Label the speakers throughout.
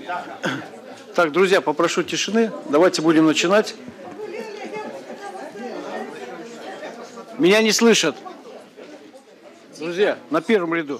Speaker 1: Так, друзья, попрошу тишины. Давайте будем начинать. Меня не слышат. Друзья, на первом ряду.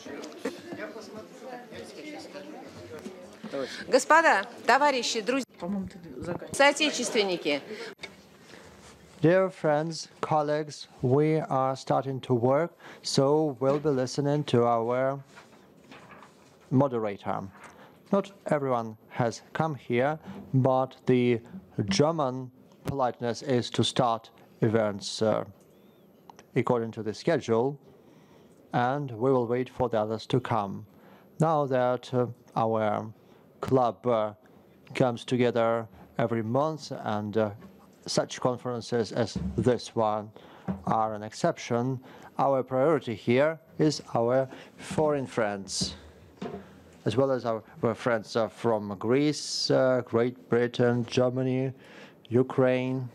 Speaker 2: Господа, товарищи, друзья, соотечественники.
Speaker 3: Dear friends, colleagues, we are starting to work, so we'll be listening to our moderator. Not everyone has come here, but the German politeness is to start events according to the schedule, and we will wait for the others to come. Now that our club comes together every month, and such conferences as this one are an exception, our priority here is our foreign friends, as well as our friends from Greece, Great Britain, Germany, Ukraine,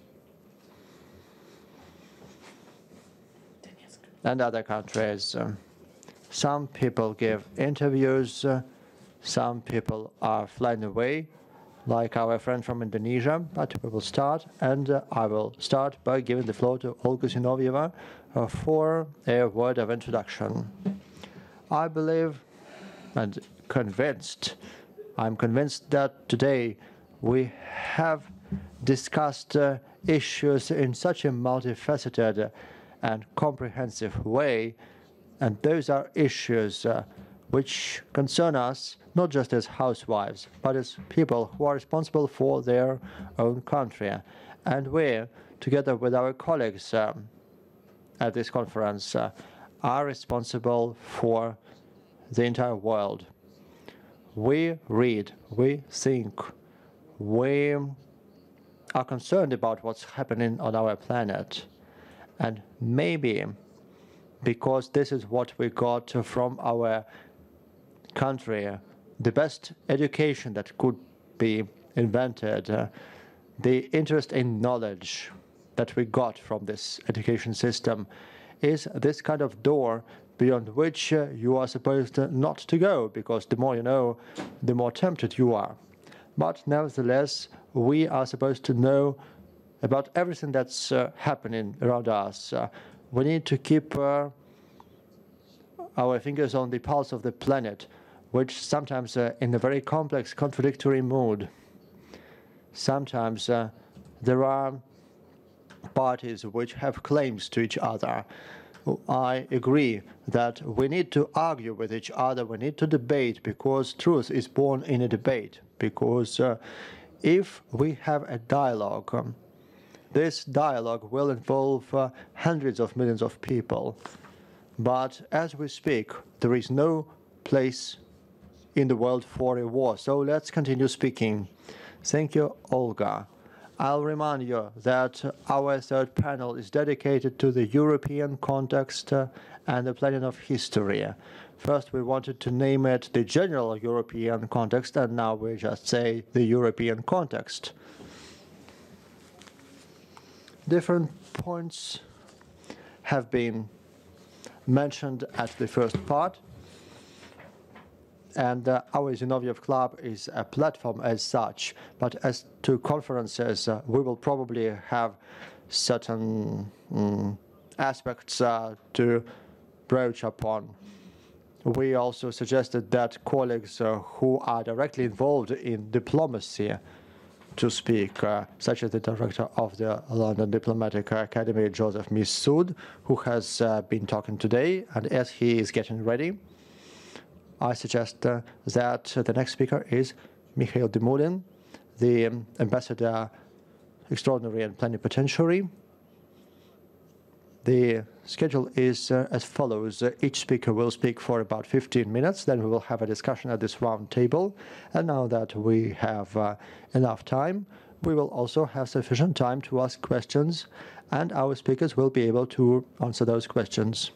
Speaker 3: and other countries. Some people give interviews, some people are flying away, like our friend from Indonesia, but we will start, and I will start by giving the floor to O.Zinovieva for a word of introduction. I believe and I'm convinced that today we have discussed issues in such a multifaceted and comprehensive way, and those are issues which concern us not just as housewives, but as people who are responsible for their own country. And we, together with our colleagues at this conference, are responsible for the entire world. We read, we think, we are concerned about what's happening on our planet. And maybe because this is what we got from our country, the best education that could be invented, the interest in knowledge that we got from this education system is this kind of door beyond which you are supposed not to go, because the more you know, the more tempted you are. But nevertheless, we are supposed to know about everything that's happening around us. We need to keep our fingers on the pulse of the planet, which sometimes in a very complex, contradictory mood. Sometimes there are parties which have claims to each other. I agree that we need to argue with each other, we need to debate, because truth is born in a debate. Because if we have a dialogue, this dialogue will involve hundreds of millions of people. But as we speak, there is no place in the world for a war. So let's continue speaking. Thank you, Olga. I'll remind you that our third panel is dedicated to the European context and the planning of history. First, we wanted to name it the general European context, and now we just say the European context. Different points have been mentioned at the first part. And our Zinoviev Club is a platform as such. But as to conferences, we will probably have certain aspects to broach upon. We also suggested that colleagues who are directly involved in diplomacy to speak, such as the director of the London Diplomatic Academy, Joseph Mifsud, who has been talking today, and as he is getting ready, I suggest that the next speaker is Mikhail Demurin, the Ambassador Extraordinary and Plenipotentiary. The schedule is as follows. Each speaker will speak for about 15 minutes, then we will have a discussion at this round table. And now that we have enough time, we will also have sufficient time to ask questions, and our speakers will be able to answer those questions.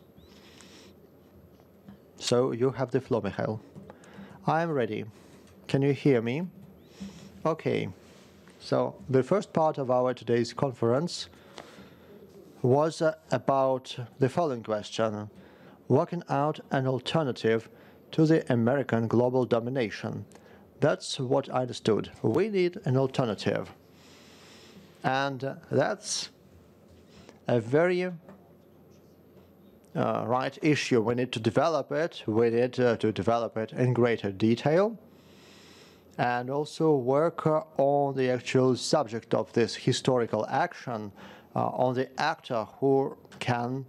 Speaker 3: So you have the floor, Mikhail. I am ready. Can you hear me? Okay. So the first part of our today's conference was about the following question: working out an alternative to the American global domination. That's what I understood. We need an alternative. And that's a very right issue. We need to develop it. We need to develop it in greater detail and also work on the actual subject of this historical action, on the actor who can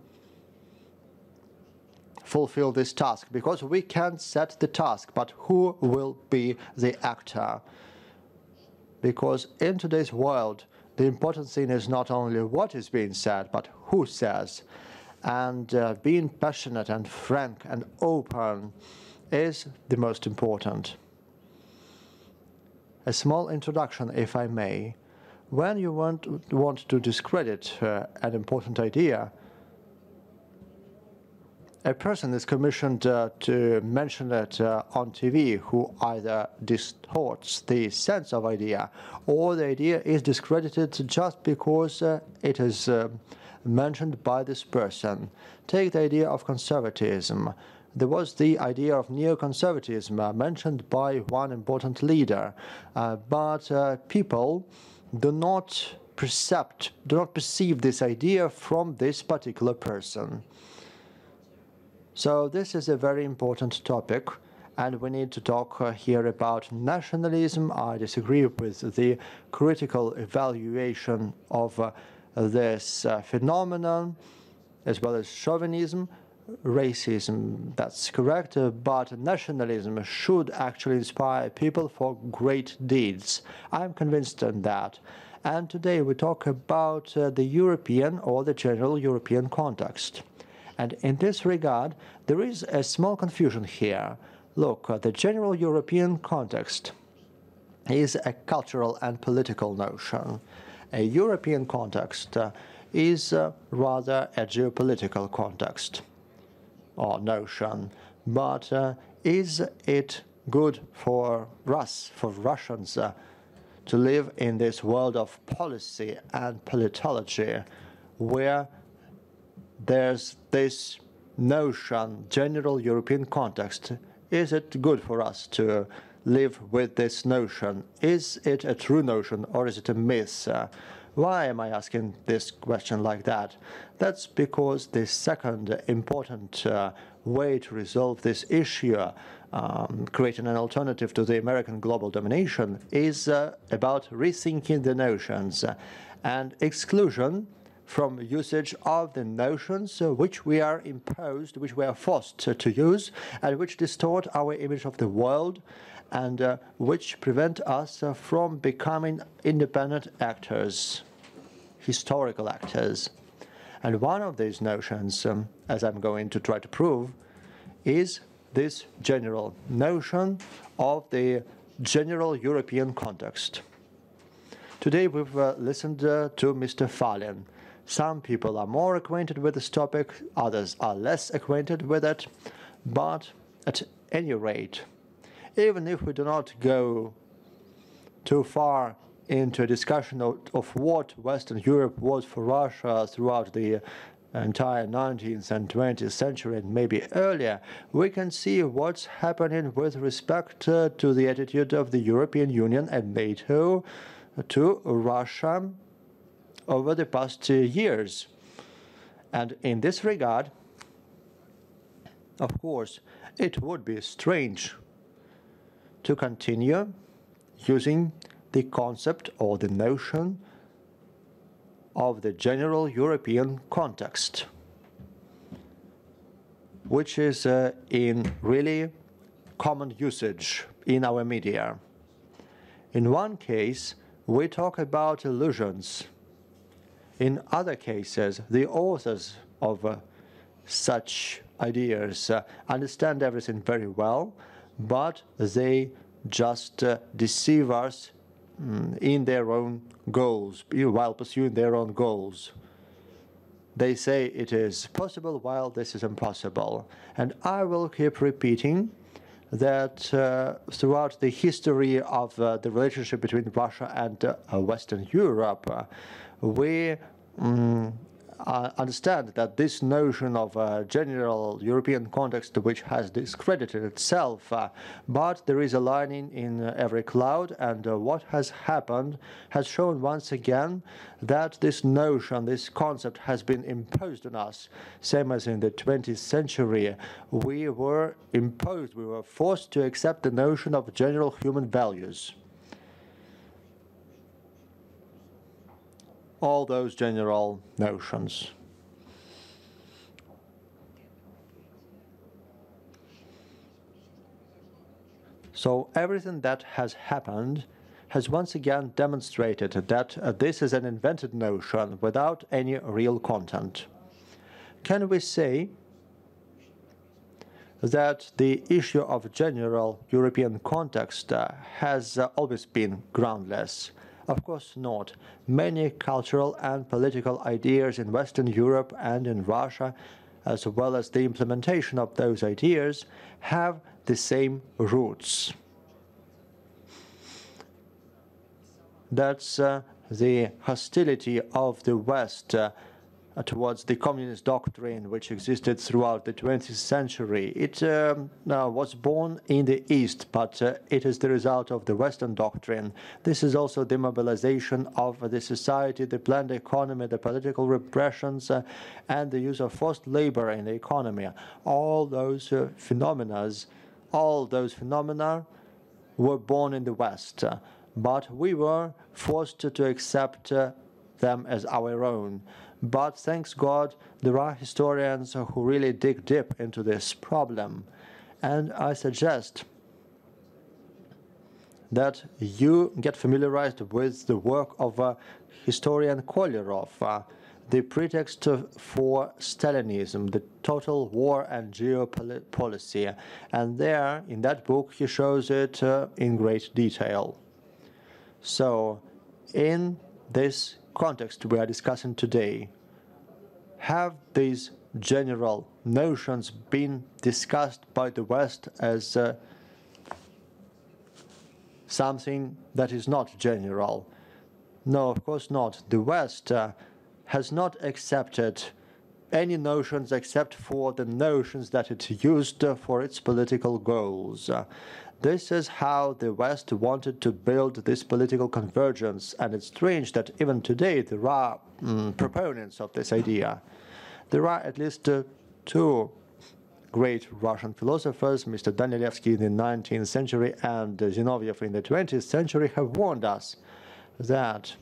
Speaker 3: fulfill this task. Because we can set the task, but who will be the actor? Because in today's world, the important thing is not only what is being said, but who says. And being passionate and frank and open is the most important. A small introduction, if I may. When you want to discredit an important idea, a person is commissioned to mention it on TV who either distorts the sense of idea or the idea is discredited just because it is mentioned by this person. Take the idea of conservatism. There was the idea of neoconservatism mentioned by one important leader, but people do not perceive this idea from this particular person. So this is a very important topic, and we need to talk here about nationalism. I disagree with the critical evaluation of this phenomenon, as well as chauvinism, racism. That's correct, but nationalism should actually inspire people for great deeds. I'm convinced on that. And today we talk about the European or the general European context. And in this regard, there is a small confusion here. Look, the general European context is a cultural and political notion. A European context is rather a geopolitical context or notion. But is it good for us, for Russians, to live in this world of policy and politology where there's this notion, general European context? Is it good for us to live with this notion? Is it a true notion or is it a myth? Why am I asking this question like that? That's because the second important way to resolve this issue, creating an alternative to the American global domination, is about rethinking the notions and exclusion from usage of the notions which we are imposed, which we are forced to use, and which distort our image of the world, and which prevent us from becoming independent actors, historical actors. And one of these notions, as I'm going to try to prove, is this general notion of the general European context. Today we've listened to Mr. Filin. Some people are more acquainted with this topic, others are less acquainted with it, but at any rate, even if we do not go too far into a discussion of what Western Europe was for Russia throughout the entire 19th and 20th century and maybe earlier, we can see what's happening with respect to the attitude of the European Union and NATO to Russia over the past years. And in this regard, of course, it would be strange to continue using the concept or the notion of the general European context, which is in really common usage in our media. In one case, we talk about illusions. In other cases, the authors of such ideas understand everything very well, but they just deceive us in their own goals, while pursuing their own goals. They say it is possible while this is impossible. And I will keep repeating that throughout the history of the relationship between Russia and Western Europe, we understand that this notion of a general European context which has discredited itself, but there is a lining in every cloud, and what has happened has shown once again that this notion, this concept has been imposed on us. Same as in the 20th century, we were imposed, we were forced to accept the notion of general human values. All those general notions. So everything that has happened has once again demonstrated that this is an invented notion without any real content. Can we say that the issue of general European context has always been groundless? Of course not. Many cultural and political ideas in Western Europe and in Russia, as well as the implementation of those ideas, have the same roots. That's the hostility of the West towards the communist doctrine which existed throughout the 20th century. It was born in the East, but it is the result of the Western doctrine. This is also the mobilization of the society, the planned economy, the political repressions, and the use of forced labor in the economy. All those phenomena were born in the West, but we were forced to accept them as our own. But thanks God, there are historians who really dig deep into this problem. And I suggest that you get familiarized with the work of historian Kolyarov, The Pretext for Stalinism, the Total War and Geopolicy. And there, in that book, he shows it in great detail. So, in this context we are discussing today, have these general notions been discussed by the West as something that is not general? No, of course not. The West has not accepted any notions except for the notions that it used for its political goals. This is how the West wanted to build this political convergence, and it's strange that even today there are proponents of this idea. There are at least two great Russian philosophers, Mr. Danilevsky in the 19th century and Zinoviev in the 20th century, have warned us that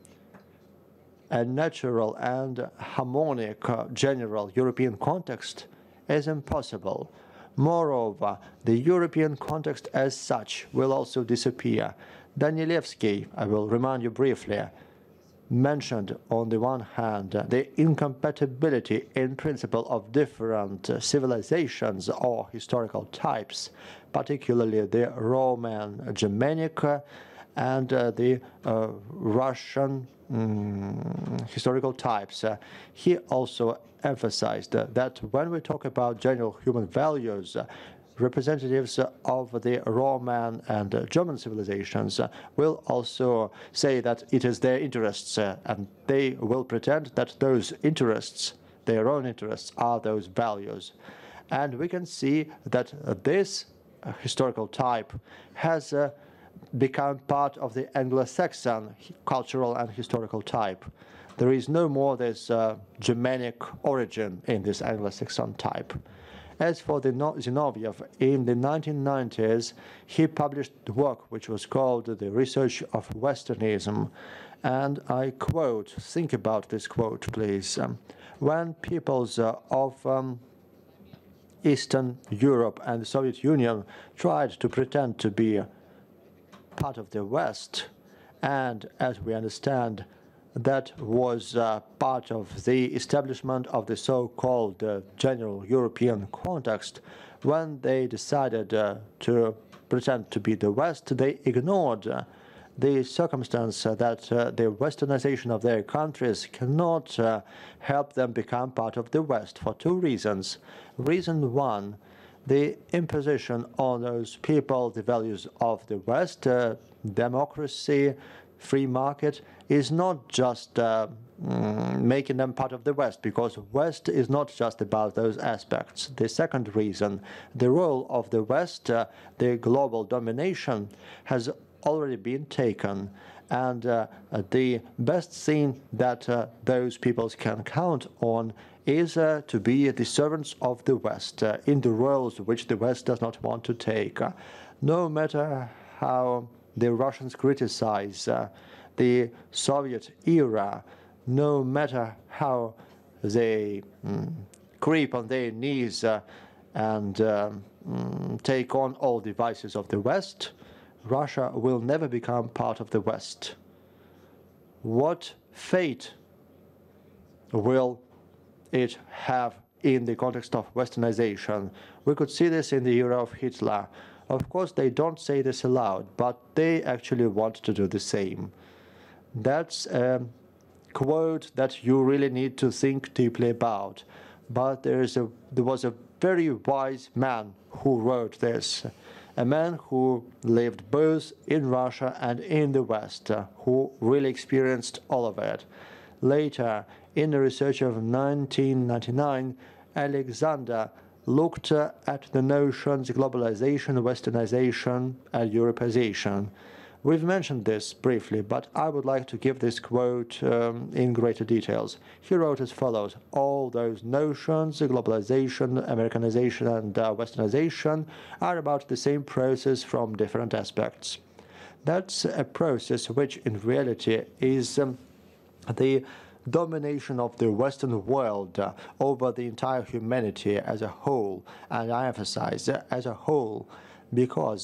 Speaker 3: a natural and harmonic general European context is impossible. Moreover, the European context as such will also disappear. Danilevsky, I will remind you briefly, mentioned on the one hand the incompatibility in principle of different civilizations or historical types, particularly the Roman Germanic and the Russian historical types. He also emphasized that when we talk about general human values, representatives of the Roman and German civilizations will also say that it is their interests, and they will pretend that those interests, their own interests, are those values. And we can see that this historical type has become part of the Anglo-Saxon cultural and historical type. There is no more this Germanic origin in this Anglo-Saxon type. As for the Zinoviev, in the 1990s, he published a work which was called The Research of Westernism. And I quote, think about this quote, please. When peoples of Eastern Europe and the Soviet Union tried to pretend to be part of the West, and as we understand, that was part of the establishment of the so-called general European context. When they decided to pretend to be the West, they ignored the circumstance that the westernization of their countries cannot help them become part of the West for two reasons. Reason one, the imposition on those people the values of the West, democracy, free market, is not just making them part of the West, because West is not just about those aspects. The second reason, the role of the West, the global domination, has already been taken. And the best thing that those peoples can count on is to be the servants of the West in the roles which the West does not want to take. No matter how the Russians criticize the Soviet era, no matter how they creep on their knees and take on all the vices of the West, Russia will never become part of the West. What fate will it have in the context of Westernization? We could see this in the era of Hitler. Of course, they don't say this aloud, but they actually want to do the same. That's a quote that you really need to think deeply about. But there was a very wise man who wrote this. A man who lived both in Russia and in the West, who really experienced all of it. Later, in the research of 1999, Alexander looked at the notions globalization, westernization, and Europeization. We've mentioned this briefly, but I would like to give this quote in greater details. He wrote as follows: all those notions, globalization, Americanization, and westernization, are about the same process from different aspects. That's a process which in reality is the domination of the Western world over the entire humanity as a whole, and I emphasize as a whole, because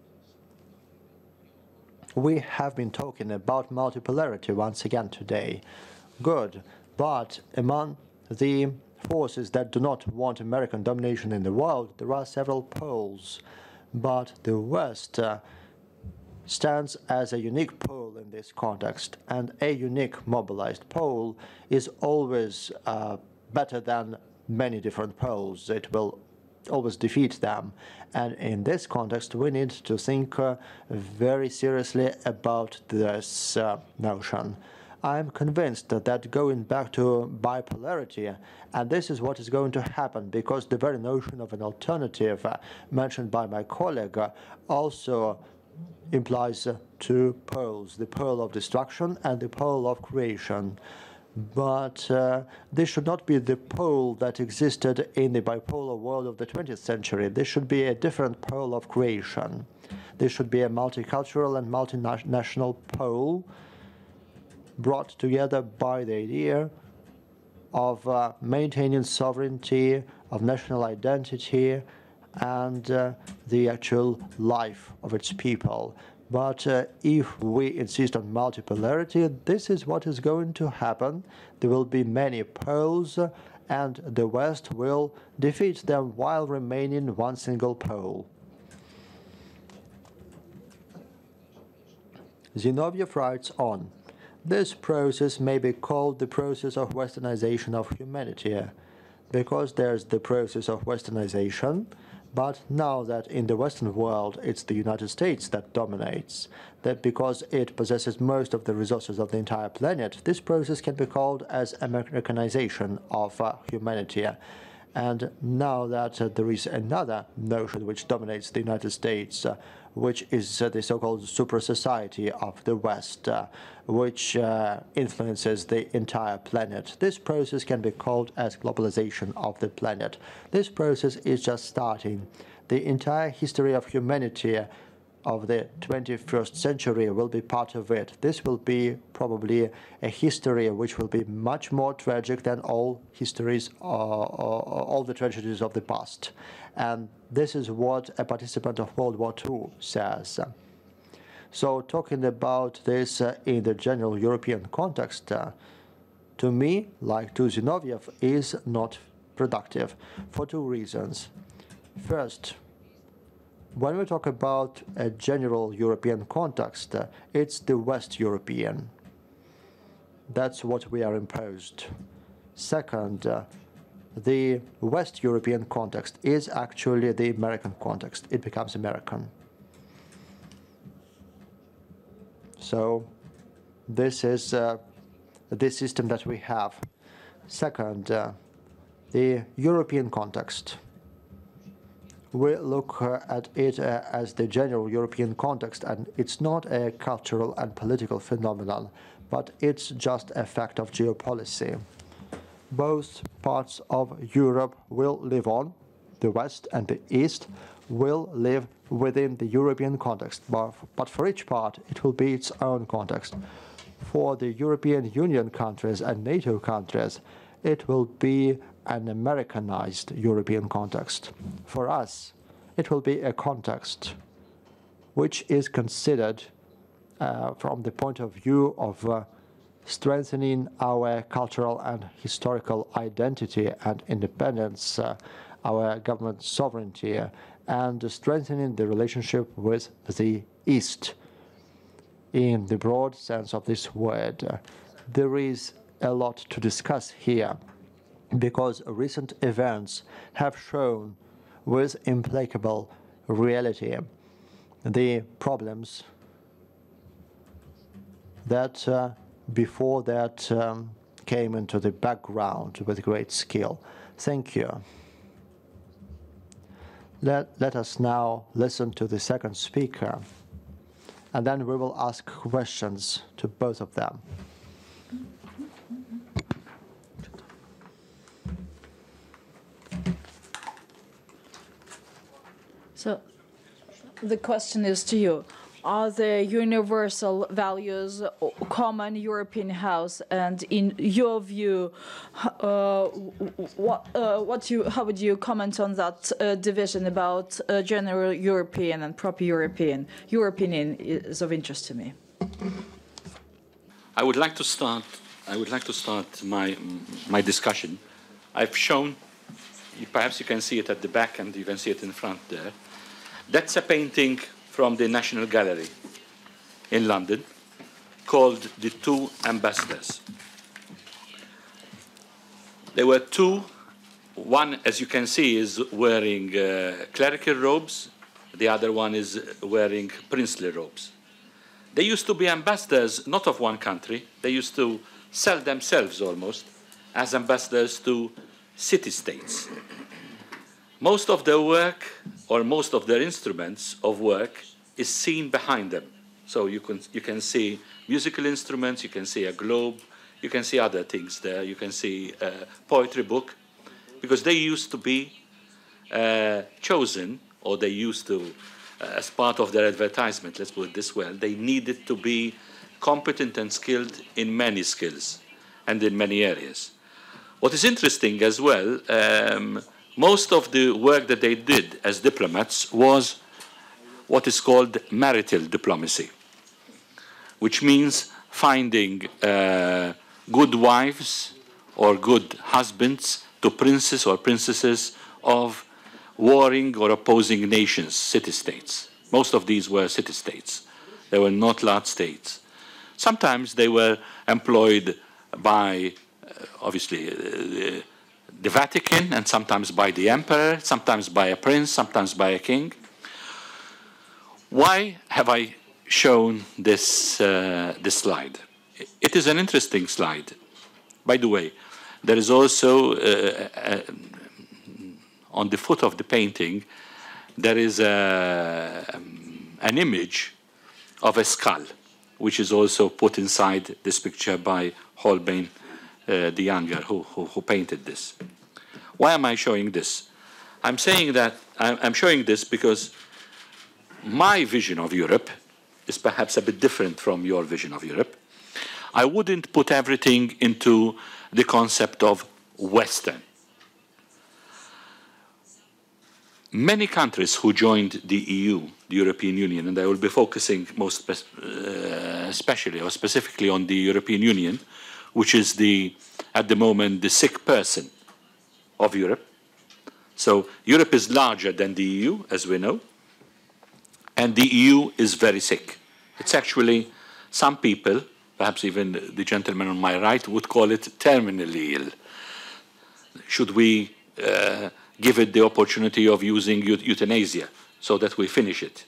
Speaker 3: we have been talking about multipolarity once again today. Good, but among the forces that do not want American domination in the world, there are several poles, but the West stands as a unique pole in this context, and a unique mobilized pole is always better than many different poles. It will always defeat them, and in this context we need to think very seriously about this notion. I'm convinced that going back to bipolarity, and this is what is going to happen, because the very notion of an alternative mentioned by my colleague also implies two poles, the pole of destruction and the pole of creation. But this should not be the pole that existed in the bipolar world of the 20th century. This should be a different pole of creation. This should be a multicultural and multinational pole brought together by the idea of maintaining sovereignty, of national identity, and the actual life of its people. But if we insist on multipolarity, this is what is going to happen. There will be many poles, and the West will defeat them while remaining one single pole. Zinoviev writes on, this process may be called the process of westernization of humanity, because there's the process of westernization, but now that in the Western world it's the United States that dominates, that because it possesses most of the resources of the entire planet, this process can be called as Americanization of humanity. And now that there is another notion which dominates the United States, which is the so-called super society of the West, which influences the entire planet. This process can be called as globalization of the planet. This process is just starting. The entire history of humanity of the 21st century will be part of it. This will be probably a history which will be much more tragic than all histories, all the tragedies of the past. And this is what a participant of World War II says. So talking about this in the general European context, to me, like to Zinoviev, is not productive for two reasons. First, when we talk about a general European context, it's the West European. That's what we are imposed. Second, the West European context is actually the American context. It becomes American. So this is this system that we have. Second, the European context. We look at it as the general European context, and it's not a cultural and political phenomenon, but it's just a fact of geopolicy. Both parts of Europe will live on. The West and the East will live within the European context, but for each part, it will be its own context. For the European Union countries and NATO countries, it will be an Americanized European context. For us, it will be a context which is considered from the point of view of strengthening our cultural and historical identity and independence, our government sovereignty, and strengthening the relationship with the East. In the broad sense of this word, there is a lot to discuss here, because recent events have shown with implacable reality the problems that before that came into the background with great skill. Thank you. Let us now listen to the second speaker, and then we will ask questions to both of them.
Speaker 2: So the question is to you. Are there universal values, common European house, and in your view, how would you comment on that division about general European and proper European? Your opinion is of interest to me.
Speaker 4: I would like to start my discussion. I've shown, perhaps you can see it at the back and you can see it in front there. That's a painting from the National Gallery in London called The Two Ambassadors. There were two. One, as you can see, is wearing clerical robes. The other one is wearing princely robes. They used to be ambassadors, not of one country. They used to sell themselves almost as ambassadors to city-states. Most of their work, or most of their instruments of work, is seen behind them. So you can see musical instruments, you can see a globe, you can see other things there, you can see a poetry book, because they used to be chosen, or they used to, as part of their advertisement, let's put it this way, they needed to be competent and skilled in many skills and in many areas. What is interesting as well, most of the work that they did as diplomats was what is called marital diplomacy, which means finding good wives or good husbands to princes or princesses of warring or opposing nations, city-states. Most of these were city-states. They were not large states. Sometimes they were employed by, obviously, the Vatican, and sometimes by the emperor, sometimes by a prince, sometimes by a king. Why have I shown this, this slide? It is an interesting slide. By the way, there is also, on the foot of the painting, there is an image of a skull, which is also put inside this picture by Holbein the Younger, who painted this. Why am I showing this? I'm saying that I'm showing this because my vision of Europe is perhaps a bit different from your vision of Europe. I wouldn't put everything into the concept of Western. Many countries who joined the EU, the European Union, and I will be focusing most especially or specifically on the European Union, which is at the moment the sick person of Europe. So Europe is larger than the EU, as we know, and the EU is very sick. It's actually, some people, perhaps even the gentleman on my right, would call it terminally ill. Should we give it the opportunity of using euthanasia so that we finish it?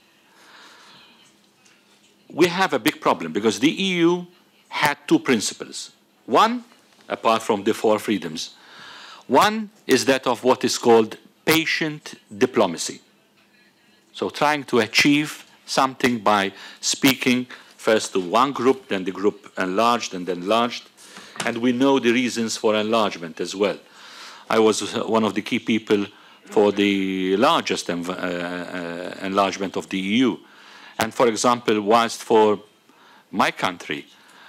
Speaker 4: We have a big problem because the EU had two principles. One, apart from the four freedoms, one is that of what is called patient diplomacy. So trying to achieve something by speaking first to one group, then the group enlarged and enlarged. And we know the reasons for enlargement as well. I was one of the key people for the largest enlargement of the EU. And for example, whilst for my country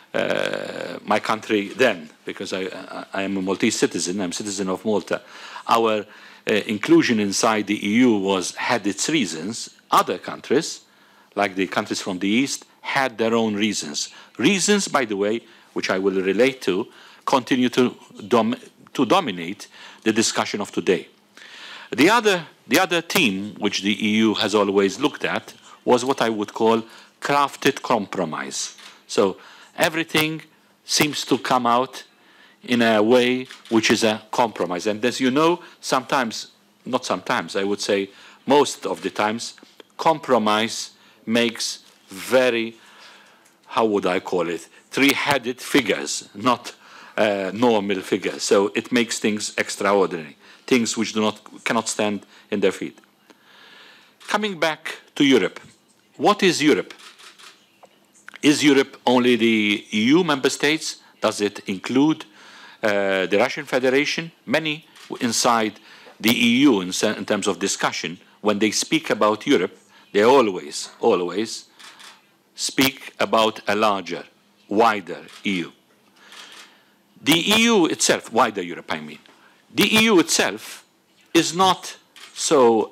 Speaker 4: then, because I am a Maltese citizen, I'm a citizen of Malta, our inclusion inside the EU had its reasons. Other countries, like the countries from the East, had their own reasons. Reasons, by the way, which I will relate to, continue to dominate the discussion of today. The other theme which the EU has always looked at was what I would call crafted compromise. So everything seems to come out in a way which is a compromise. And as you know, sometimes, not sometimes, I would say most of the times, compromise makes very, how would I call it, three-headed figures, not normal figures. So it makes things extraordinary, things which cannot stand in their feet. Coming back to Europe, what is Europe? Is Europe only the EU member states? Does it include the Russian Federation? Many inside the EU, in terms of discussion, when they speak about Europe, they always speak about a larger, wider EU. The EU itself, wider Europe, I mean. The EU itself is not so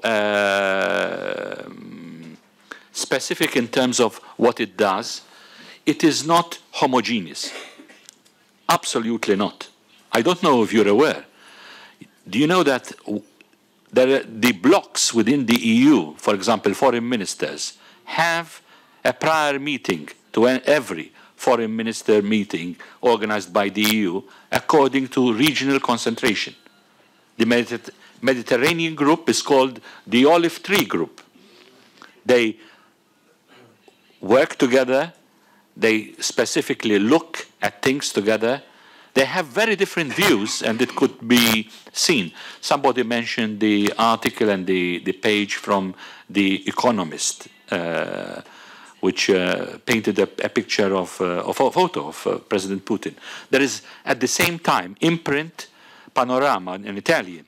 Speaker 4: specific in terms of what it does. It is not homogeneous. Absolutely not. I don't know if you're aware. Do you know that the blocks within the EU, for example, foreign ministers, have a prior meeting to every foreign minister meeting organized by the EU according to regional concentration. The Mediterranean group is called the Olive Tree Group. They work together. They specifically look at things together. They have very different views, and it could be seen. Somebody mentioned the article and the page from The Economist, which painted a picture of a photo of President Putin. There is, at the same time, Imprint Panorama, an Italian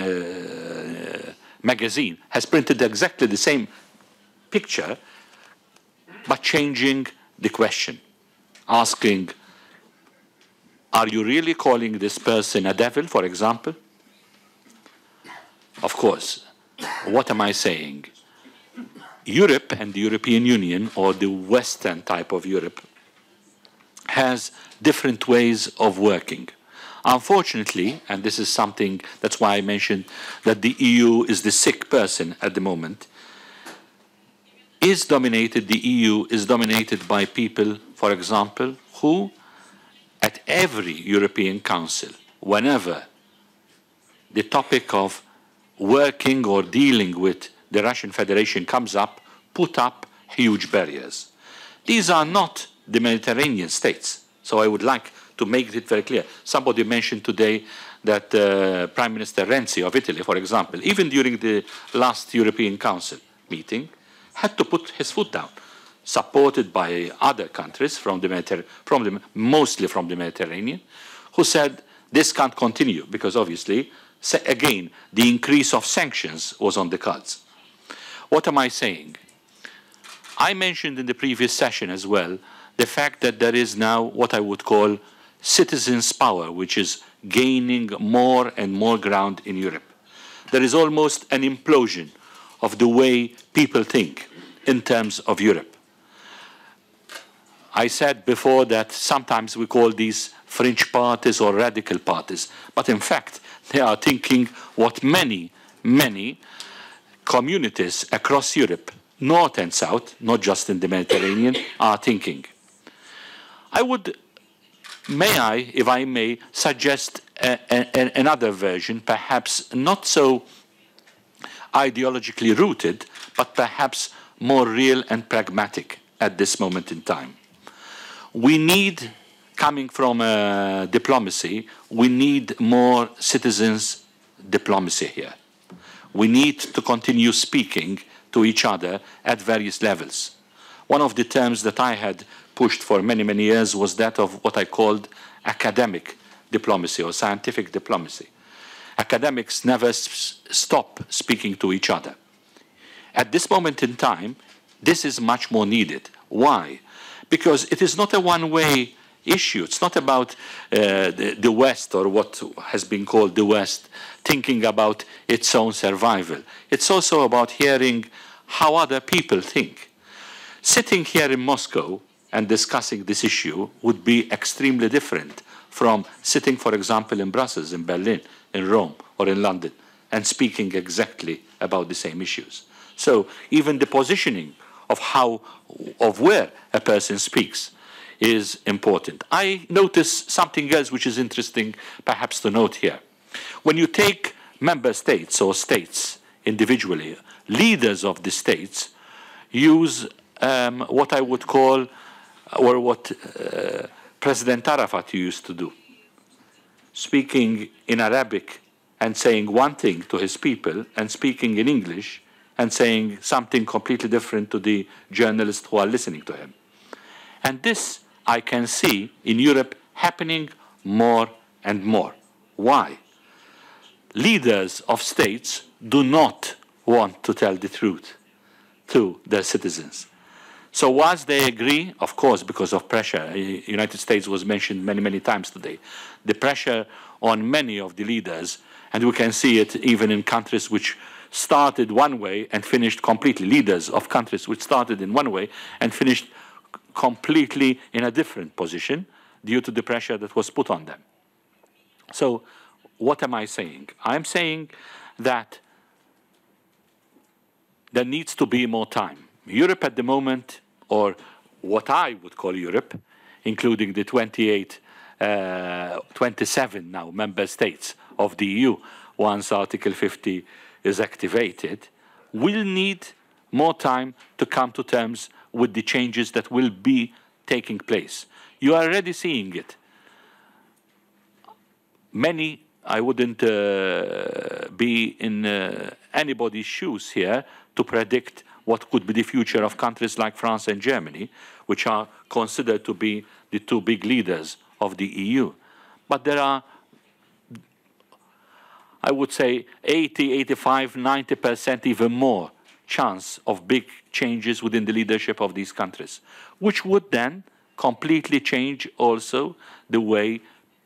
Speaker 4: magazine, has printed exactly the same picture, but changing the question, asking, are you really calling this person a devil, for example? Of course. What am I saying? Europe and the European Union, or the Western type of Europe, has different ways of working. Unfortunately, and this is something, that's why I mentioned that the EU is the sick person at the moment, the EU is dominated by people, for example, who at every European Council, whenever the topic of working or dealing with the Russian Federation comes up, put up huge barriers. These are not the Mediterranean states. So I would like to make it very clear. Somebody mentioned today that Prime Minister Renzi of Italy, for example, even during the last European Council meeting, had to put his foot down, supported by other countries mostly from the Mediterranean, who said this can't continue because obviously, again, the increase of sanctions was on the cards. What am I saying? I mentioned in the previous session as well the fact that there is now what I would call citizens' power, which is gaining more and more ground in Europe. There is almost an implosion of the way people think in terms of Europe. I said before that sometimes we call these fringe parties or radical parties, but in fact they are thinking what many communities across Europe, north and south, not just in the Mediterranean, are thinking. May I, if I may, suggest another version, perhaps not so ideologically rooted, but perhaps more real and pragmatic at this moment in time. We need coming from diplomacy, we need more citizens' diplomacy here. We need to continue speaking to each other at various levels. One of the terms that I had pushed for many, many years was that of what I called academic diplomacy or scientific diplomacy. Academics never stop speaking to each other. At this moment in time, this is much more needed. Why? Because it is not a one-way issue. It's not about the West or what has been called the West thinking about its own survival. It's also about hearing how other people think. Sitting here in Moscow and discussing this issue would be extremely different from sitting, for example, in Brussels, in Berlin, in Rome, or in London, and speaking exactly about the same issues. So even the positioning of where a person speaks is important. I notice something else which is interesting perhaps to note here. When you take member states or states individually, leaders of the states use what I would call, or what President Arafat used to do, speaking in Arabic and saying one thing to his people and speaking in English and saying something completely different to the journalists who are listening to him. And this I can see in Europe happening more and more. Why? Leaders of states do not want to tell the truth to their citizens. So whilst they agree, of course, because of pressure, the United States was mentioned many, many times today, the pressure on many of the leaders, and we can see it even in countries which started one way and finished completely, leaders of countries which started in one way and finished completely in a different position due to the pressure that was put on them. So what am I saying? I'm saying that there needs to be more time. Europe at the moment, or what I would call Europe, including the 27 now member states of the EU, once Article 50 is activated, will need more time to come to terms with the changes that will be taking place. You are already seeing it. Many, I wouldn't be in anybody's shoes here to predict what could be the future of countries like France and Germany, which are considered to be the two big leaders of the EU. But there are, I would say, 80, 85, 90%, even more chance of big changes within the leadership of these countries, which would then completely change also the way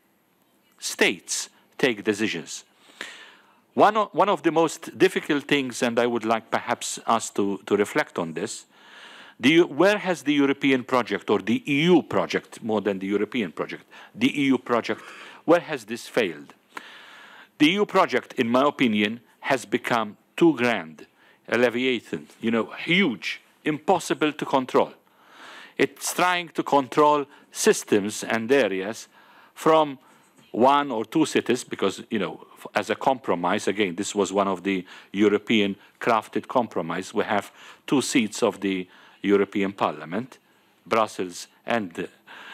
Speaker 4: states take decisions. One of the most difficult things, and I would like perhaps us to reflect on this, where has the European project, or the EU project, more than the European project, the EU project, where has this failed? The EU project, in my opinion, has become too grand, a leviathan, huge, impossible to control. It's trying to control systems and areas from one or two cities, because, as a compromise, again, this was one of the European crafted compromise. We have 2 seats of the European Parliament, Brussels and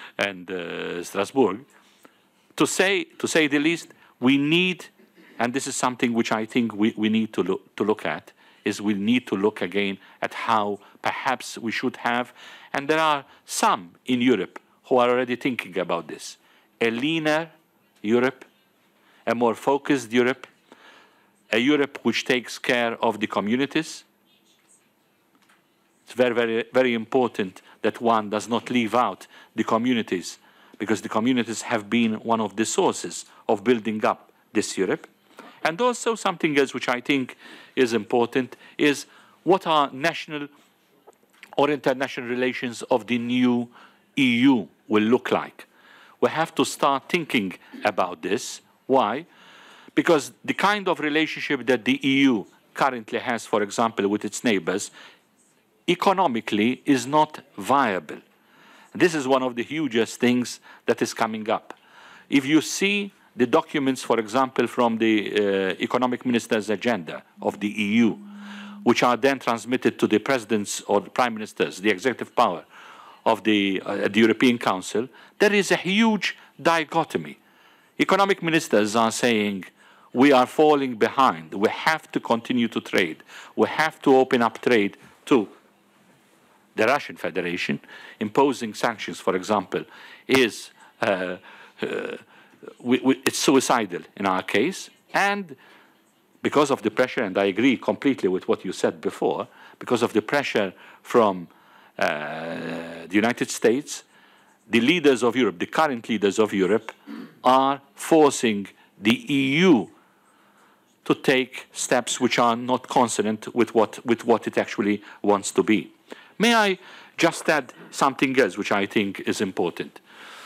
Speaker 4: Strasbourg. To say the least, we need, and this is something which I think we need to look at, is we need to look again at how perhaps we should have, and there are some in Europe who are already thinking about this, a leaner Europe, a more focused Europe, a Europe which takes care of the communities. It's very, very, very important that one does not leave out the communities, because the communities have been one of the sources of building up this Europe. And also something else which I think is important is what are national or international relations of the new EU will look like. We have to start thinking about this. Why? Because the kind of relationship that the EU currently has, for example, with its neighbors, economically is not viable. This is one of the hugest things that is coming up. If you see the documents, for example, from the economic minister's agenda of the EU, which are then transmitted to the presidents or the prime ministers, the executive power of the European Council, there is a huge dichotomy. Economic ministers are saying, we are falling behind. We have to continue to trade. We have to open up trade to the Russian Federation. Imposing sanctions, for example, is it's suicidal in our case. And because of the pressure, and I agree completely with what you said before, because of the pressure from the United States, the leaders of Europe, the current leaders of Europe, are forcing the EU to take steps which are not consonant with what it actually wants to be. May I just add something else which I think is important?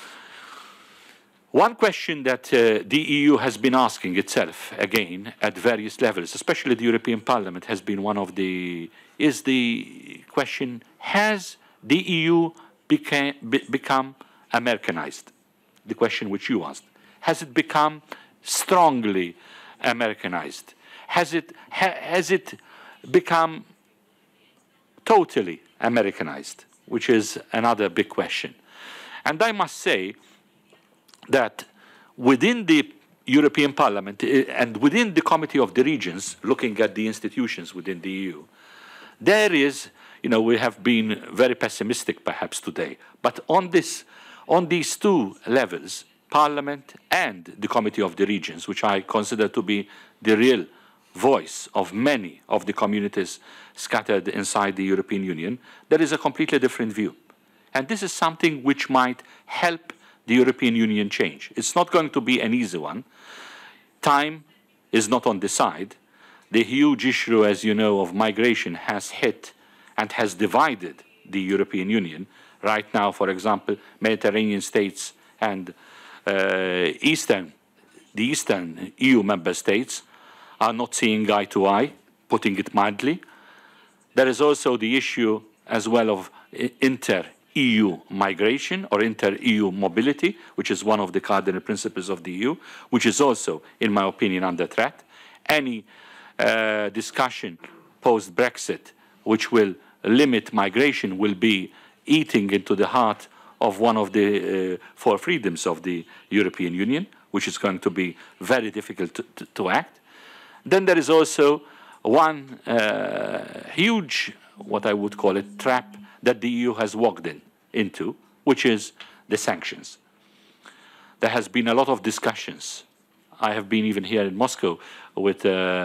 Speaker 4: One question that the EU has been asking itself again at various levels, especially the European Parliament, has been one of the, is the question, has the EU become Americanized? The question which you asked. Has it become strongly Americanized? Has it become totally Americanized? Which is another big question. And I must say that within the European Parliament and within the Committee of the Regions, looking at the institutions within the EU, there is, you know, we have been very pessimistic perhaps today, but on these two levels, Parliament and the Committee of the Regions, which I consider to be the real voice of many of the communities scattered inside the European Union, there is a completely different view. And this is something which might help the European Union change. It's not going to be an easy one. Time is not on the side. The huge issue, as you know, of migration has hit and has divided the European Union. Right now, for example, Mediterranean states and the Eastern EU member states are not seeing eye to eye, putting it mildly. There is also the issue as well of inter-EU migration or inter-EU mobility, which is one of the cardinal principles of the EU, which is also, in my opinion, under threat. Any discussion post-Brexit which will limit migration will be eating into the heart of one of the four freedoms of the European Union, which is going to be very difficult to act. Then there is also one huge, what I would call it, trap that the EU has walked into, which is the sanctions. There has been a lot of discussions. I have been even here in Moscow with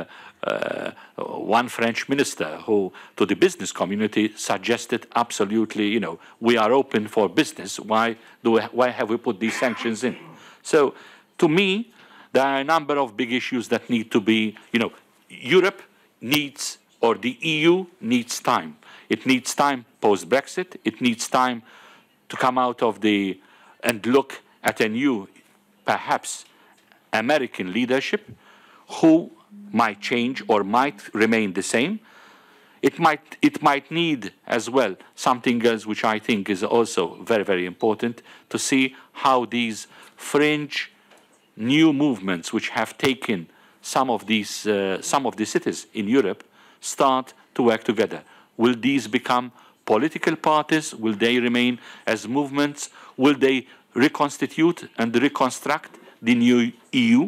Speaker 4: one French minister who, to the business community, suggested absolutely, you know, we are open for business. Why have we put these sanctions in? So, to me, there are a number of big issues that need to be, you know, Europe needs, or the EU needs time. It needs time post-Brexit. It needs time to come out of the, and look at a new, perhaps, American leadership who might change or might remain the same. It might need as well something else which I think is also very, very important, to see how these fringe new movements which have taken some of the cities in Europe start to work together. Will these become political parties? Will they remain as movements? Will they reconstitute and reconstruct the new EU?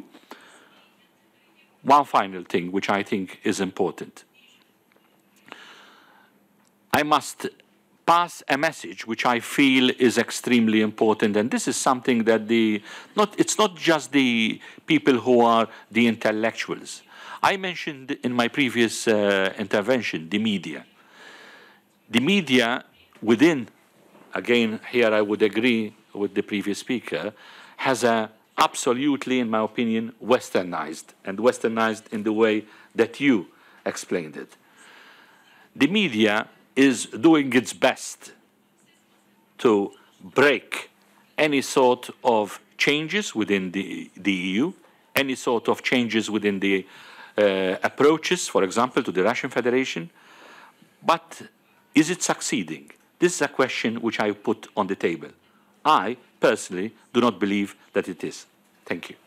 Speaker 4: One final thing which I think is important. I must pass a message which I feel is extremely important, and this is something that it's not just the people who are the intellectuals. I mentioned in my previous intervention the media. The media within, again, here I would agree with the previous speaker, has a absolutely, in my opinion, westernized, and westernized in the way that you explained it. The media is doing its best to break any sort of changes within the EU, any sort of changes within the approaches, for example, to the Russian Federation. But is it succeeding? This is a question which I put on the table. I, personally, do not believe that it is. Thank you.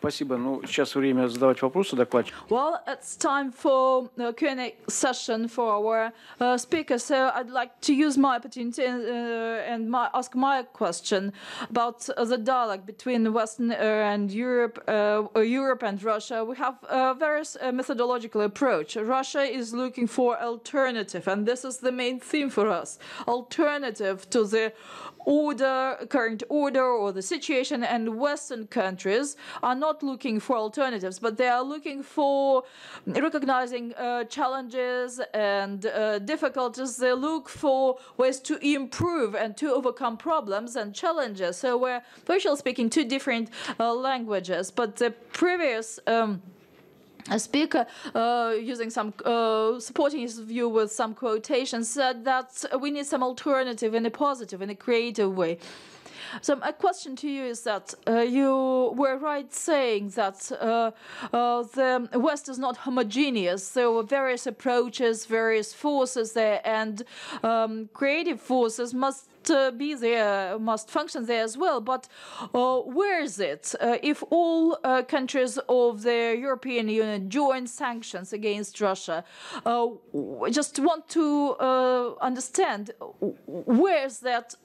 Speaker 1: Спасибо. Ну, сейчас время задавать вопросы докладчику.
Speaker 2: Well, it's time for the Q&A session for our speaker. So I'd like to use my opportunity and ask my question about the dialogue between Western and Europe and Russia. We have a very methodological approach. Russia is looking for alternative, and this is the main theme for us. Alternative to the current order or the situation, and Western countries are not looking for alternatives, but they are looking for recognizing challenges and difficulties. They look for ways to improve and to overcome problems and challenges. So we're virtually speaking two different languages, but the previous a speaker, using some supporting his view with some quotations, said that we need some alternative in a positive, in a creative way. So my question to you is that you were right saying that the West is not homogeneous. There were various approaches, various forces there, and creative forces must be there, must function there as well. But where is it? If all countries of the European Union join sanctions against Russia, I just want to understand where is that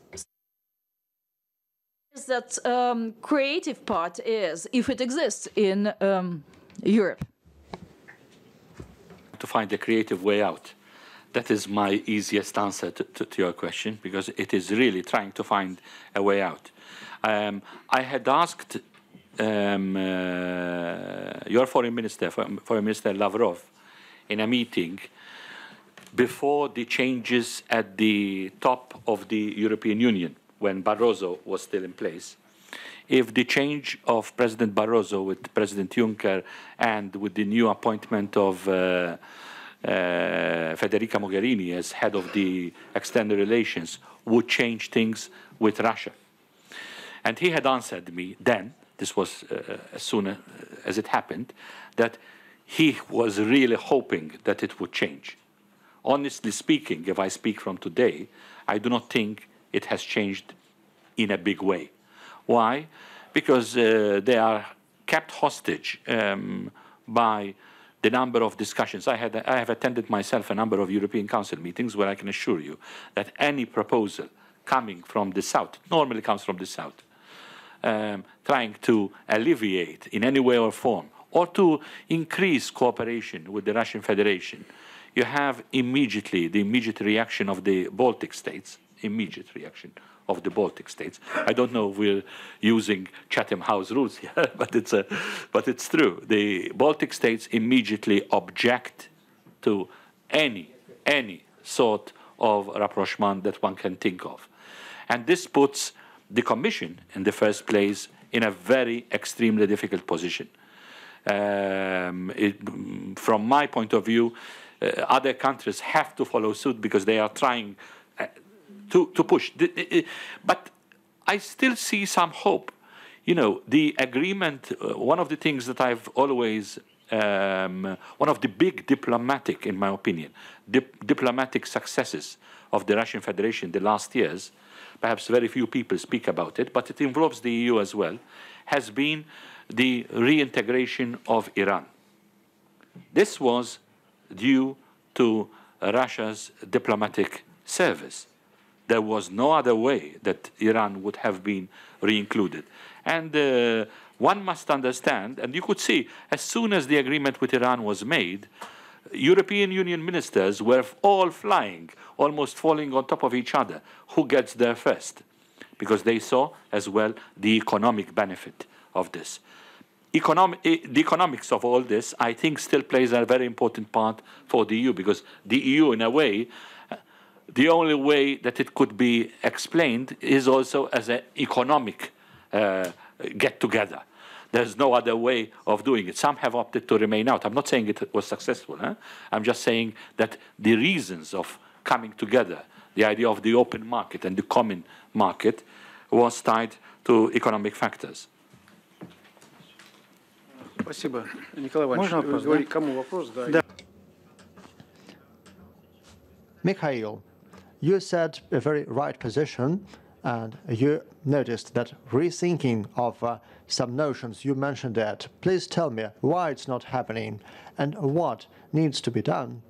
Speaker 2: creative part is, if it exists in Europe.
Speaker 4: To find a creative way out. That is my easiest answer to your question, because it is really trying to find a way out. I had asked your Foreign Minister Lavrov, in a meeting before the changes at the top of the European Union, when Barroso was still in place, if the change of President Barroso with President Juncker and with the new appointment of Federica Mogherini as head of the external relations would change things with Russia. And he had answered me then, this was as soon as it happened, that he was really hoping that it would change. Honestly speaking, if I speak from today, I do not think it has changed in a big way. Why? Because they are kept hostage by the number of discussions. I have attended myself a number of European Council meetings where I can assure you that any proposal coming from the South, normally comes from the South, trying to alleviate in any way or form, or to increase cooperation with the Russian Federation, you have immediately the immediate reaction of the Baltic states, immediate reaction of the Baltic states. I don't know if we're using Chatham House rules here, but it's true. The Baltic states immediately object to any sort of rapprochement that one can think of. And this puts the Commission, in the first place, in a very extremely difficult position. From my point of view, other countries have to follow suit because they are trying to push. But I still see some hope. You know, the agreement, one of the things that I've always, one of the big diplomatic, in my opinion, diplomatic successes of the Russian Federation in the last years, perhaps very few people speak about it, but it involves the EU as well, has been the reintegration of Iran. This was due to Russia's diplomatic service. There was no other way that Iran would have been re-included. And one must understand, and you could see, as soon as the agreement with Iran was made, European Union ministers were all flying, almost falling on top of each other. Who gets there first? Because they saw as well the economic benefit of this. The economics of all this, I think, still plays a very important part for the EU, because the EU, in a way, the only way that it could be explained is also as an economic get-together. There's no other way of doing it. Some have opted to remain out. I'm not saying it was successful. I'm just saying that the reasons of coming together, the idea of the open market and the common market, was tied to economic factors.
Speaker 1: Спасибо. Николай Иванович, говори, кому вопрос? Да.
Speaker 3: Mikhail, you said a very right position And you noticed that rethinking of some notions, you mentioned that. Please tell me why it's not happening and what needs to be done.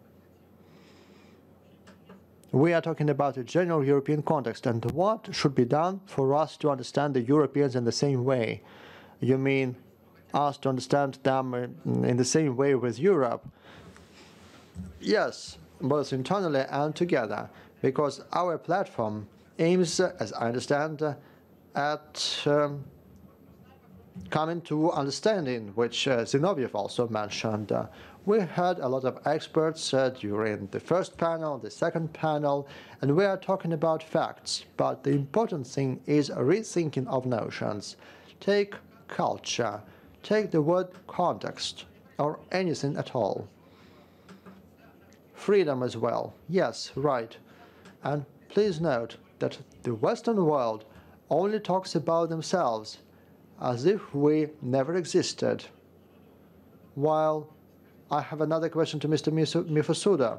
Speaker 3: We are talking about a general European context, and what should be done for us to understand the Europeans in the same way? You mean us to understand them in the same way with Europe? Yes, both internally and together, because our platform aims, as I understand, at coming to understanding, which Zinoviev also mentioned. We had a lot of experts during the first panel, the second panel, and we are talking about facts. But the important thing is a rethinking of notions. Take culture, take the word context, or anything at all. Freedom as well. Yes, right. And please note that the Western world only talks about themselves as if we never existed. While I have another question to Mr. Mifsud.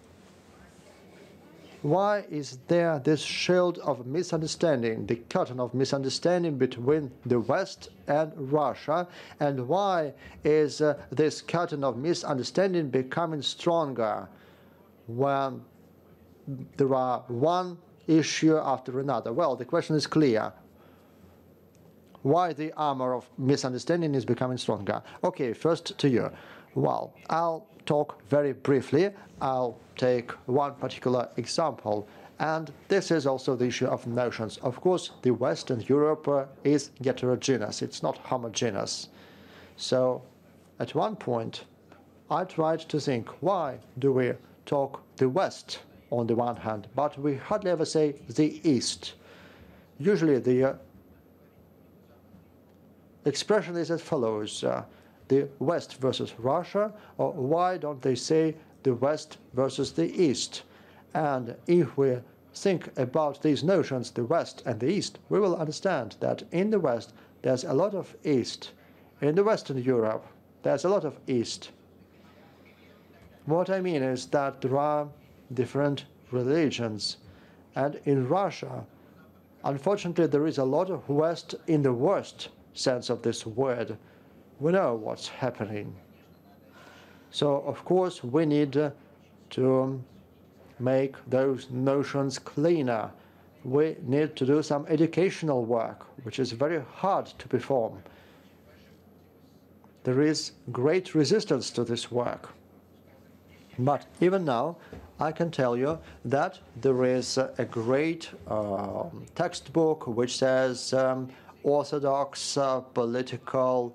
Speaker 3: Why is there this shield of misunderstanding, the curtain of misunderstanding between the West and Russia? And why is this curtain of misunderstanding becoming stronger when there are one issue after another? Well, the question is clear. Why the armor of misunderstanding is becoming stronger? Okay, first to you. Well, I'll talk very briefly. I'll take one particular example, and this is also the issue of notions. Of course, the West and Europe is heterogeneous. It's not homogeneous. So, at one point, I tried to think, why do we talk the West on the one hand, but we hardly ever say the East? Usually the expression is as follows, the West versus Russia, or why don't they say the West versus the East? And if we think about these notions, the West and the East, we will understand that in the West there's a lot of East. In the Western Europe, there's a lot of East. What I mean is that there are different religions. And in Russia, unfortunately, there is a lot of West in the worst sense of this word. We know what's happening. So, of course, we need to make those notions cleaner. We need to do some educational work, which is very hard to perform. There is great resistance to this work. But even now, I can tell you that there is a great textbook which says Orthodox political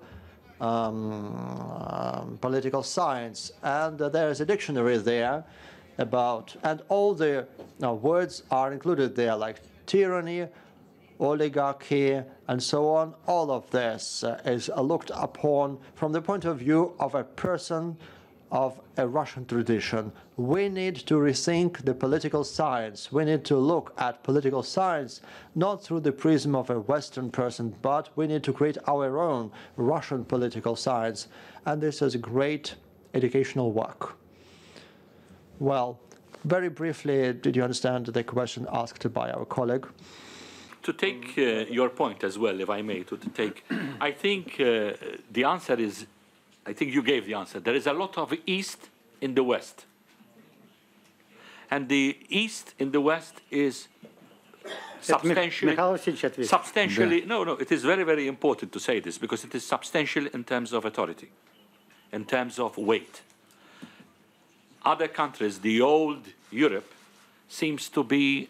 Speaker 3: science, and there is a dictionary there about, and all the words are included there, like tyranny, oligarchy, and so on. All of this is looked upon from the point of view of a person of a Russian tradition. We need to rethink the political science. We need to look at political science not through the prism of a Western person, but we need to create our own Russian political science. And this is a great educational work. Well, very briefly, did you understand the question asked by our colleague?
Speaker 4: To take your point as well, if I may, I think the answer is, I think you gave the answer. There is a lot of East in the West. And the East in the West is substantially, it is very, very important to say this, because it is substantial in terms of authority, in terms of weight. Other countries, the old Europe, seems to be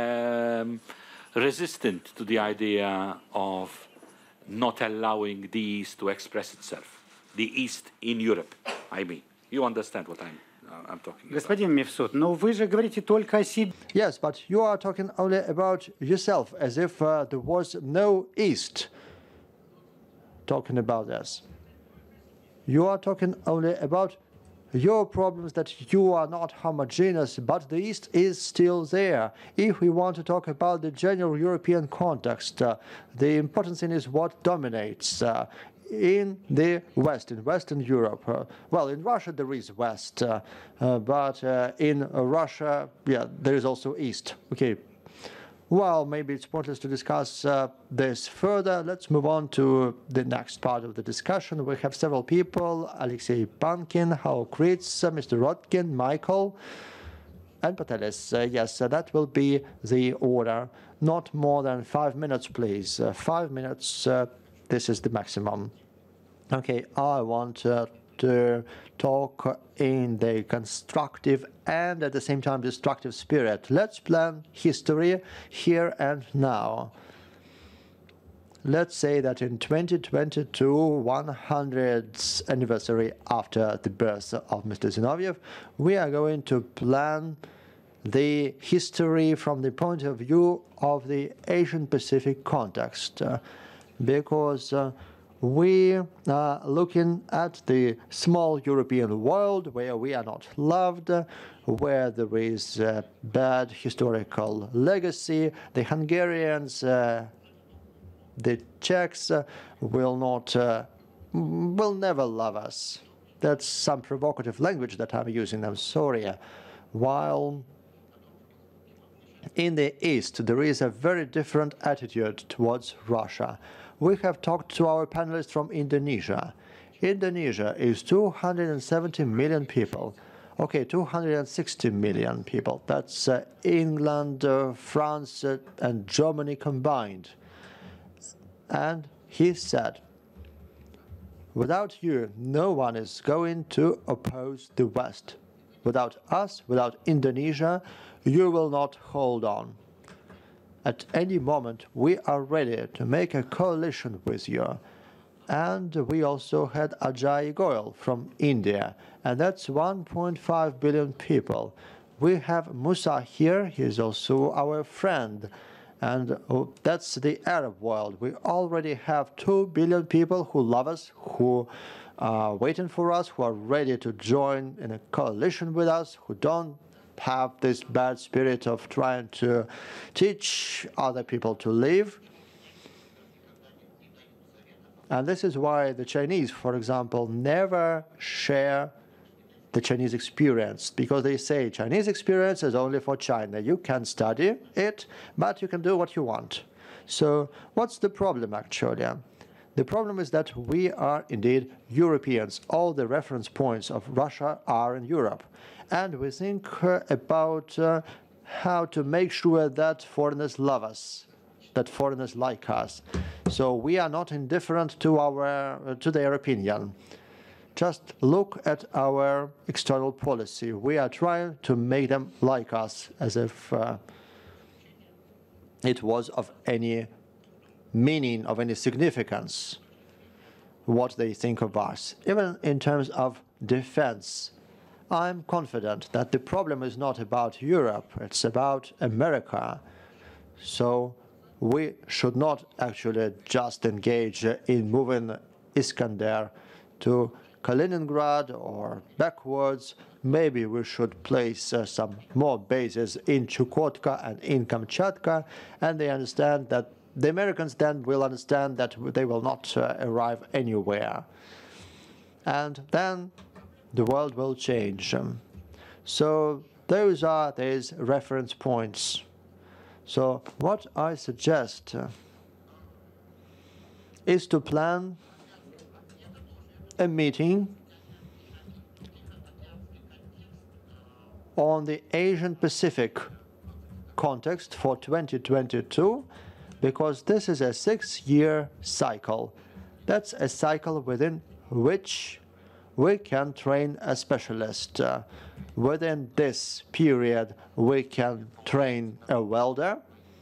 Speaker 4: resistant to the idea of not allowing the East to express itself. The East in Europe, I mean. You understand what I'm talking about.
Speaker 1: Господин Mifsud, но вы же говорите только о себе.
Speaker 3: Yes, but you are talking only about yourself, as if there was no East talking about this. You are talking only about your problems, that you are not homogeneous, but the East is still there. If we want to talk about the general European context, the important thing is what dominates. In the West, in Western Europe, well, in Russia there is West, but in Russia, yeah, there is also East. Okay, Well, maybe it's pointless to discuss this further. Let's move on to the next part of the discussion. We have several people: Alexei Pankin, Ritz, Mr. P.Rodkin, Mikhail, and Patelis. Yes, that will be the order. Not more than 5 minutes, please. 5 minutes, this is the maximum. Okay, I want to talk in the constructive and at the same time destructive spirit. Let's plan history here and now. Let's say that in 2022, 100th anniversary after the birth of Mr. Zinoviev, we are going to plan the history from the point of view of the Asian Pacific context, because we are looking at the small European world where we are not loved, where there is a bad historical legacy. The Hungarians, the Czechs will never love us. That's some provocative language that I'm using, I'm sorry. While in the East, there is a very different attitude towards Russia. We have talked to our panelists from Indonesia. Indonesia is 270 million people. Okay, 260 million people. That's England, France, and Germany combined. And he said, without you, no one is going to oppose the West. Without us, without Indonesia, you will not hold on. At any moment, we are ready to make a coalition with you. And we also had Ajay Goyal from India, and that's 1.5 billion people. We have Musa here, he is also our friend. And that's the Arab world. We already have 2 billion people who love us, who are waiting for us, who are ready to join in a coalition with us, who don't have this bad spirit of trying to teach other people to live. And this is why the Chinese, for example, never share the Chinese experience, because they say Chinese experience is only for China. You can study it, but you can do what you want. So what's the problem, actually? The problem is that we are indeed Europeans. All the reference points of Russia are in Europe. And we think about how to make sure that foreigners love us, that foreigners like us. So we are not indifferent to their opinion. Just look at our external policy. We are trying to make them like us, as if it was of any meaning, of any significance, what they think of us. Even in terms of defense, I'm confident that the problem is not about Europe, it's about America. So we should not actually just engage in moving Iskander to Kaliningrad or backwards. Maybe we should place some more bases in Chukotka and in Kamchatka, and they understand that the Americans then will understand that they will not arrive anywhere. And then the world will change. So those are these reference points. So what I suggest is to plan a meeting on the Asian Pacific context for 2022, because this is a 6-year cycle. That's a cycle within which we can train a specialist. Within this period, we can train a welder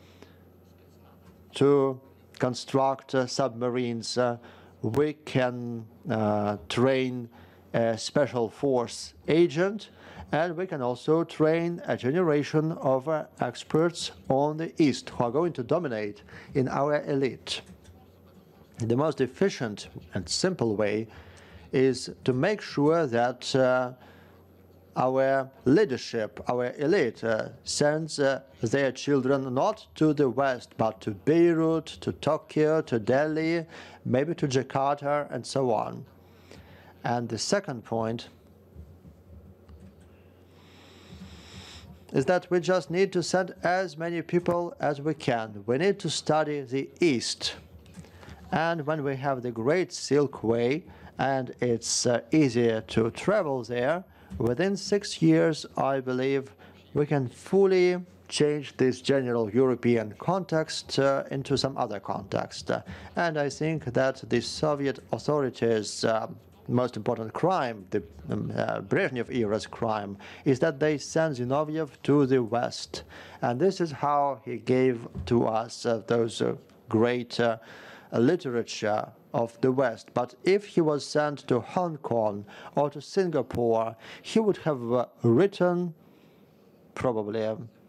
Speaker 3: to construct submarines. We can train a special force agent, and we can also train a generation of experts on the East who are going to dominate in our elite. The most efficient and simple way is to make sure that our leadership, our elite, sends their children not to the West, but to Beirut, to Tokyo, to Delhi, maybe to Jakarta, and so on. And the second point is that we just need to send as many people as we can. We need to study the East. And when we have the Great Silk Way, and it's easier to travel there, within 6 years, I believe, we can fully change this general European context into some other context. And I think that the Soviet authorities' most important crime, the Brezhnev era's crime, is that they sent Zinoviev to the West. And this is how he gave to us those great literature of the West. But if he was sent to Hong Kong or to Singapore, he would have written probably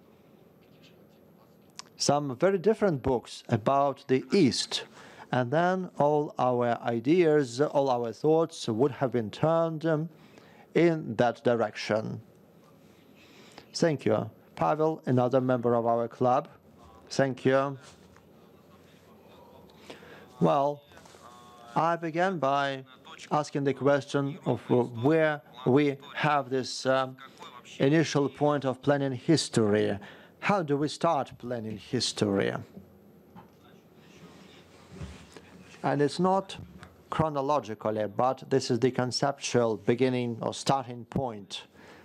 Speaker 3: some very different books about the East. And then all our ideas, all our thoughts would have been turned in that direction. Thank you. Pavel, another member of our club. Thank you. Well, I began by asking the question of where we have this initial point of planning history. How do we start planning history? And it's not chronologically, but this is the conceptual beginning or starting point.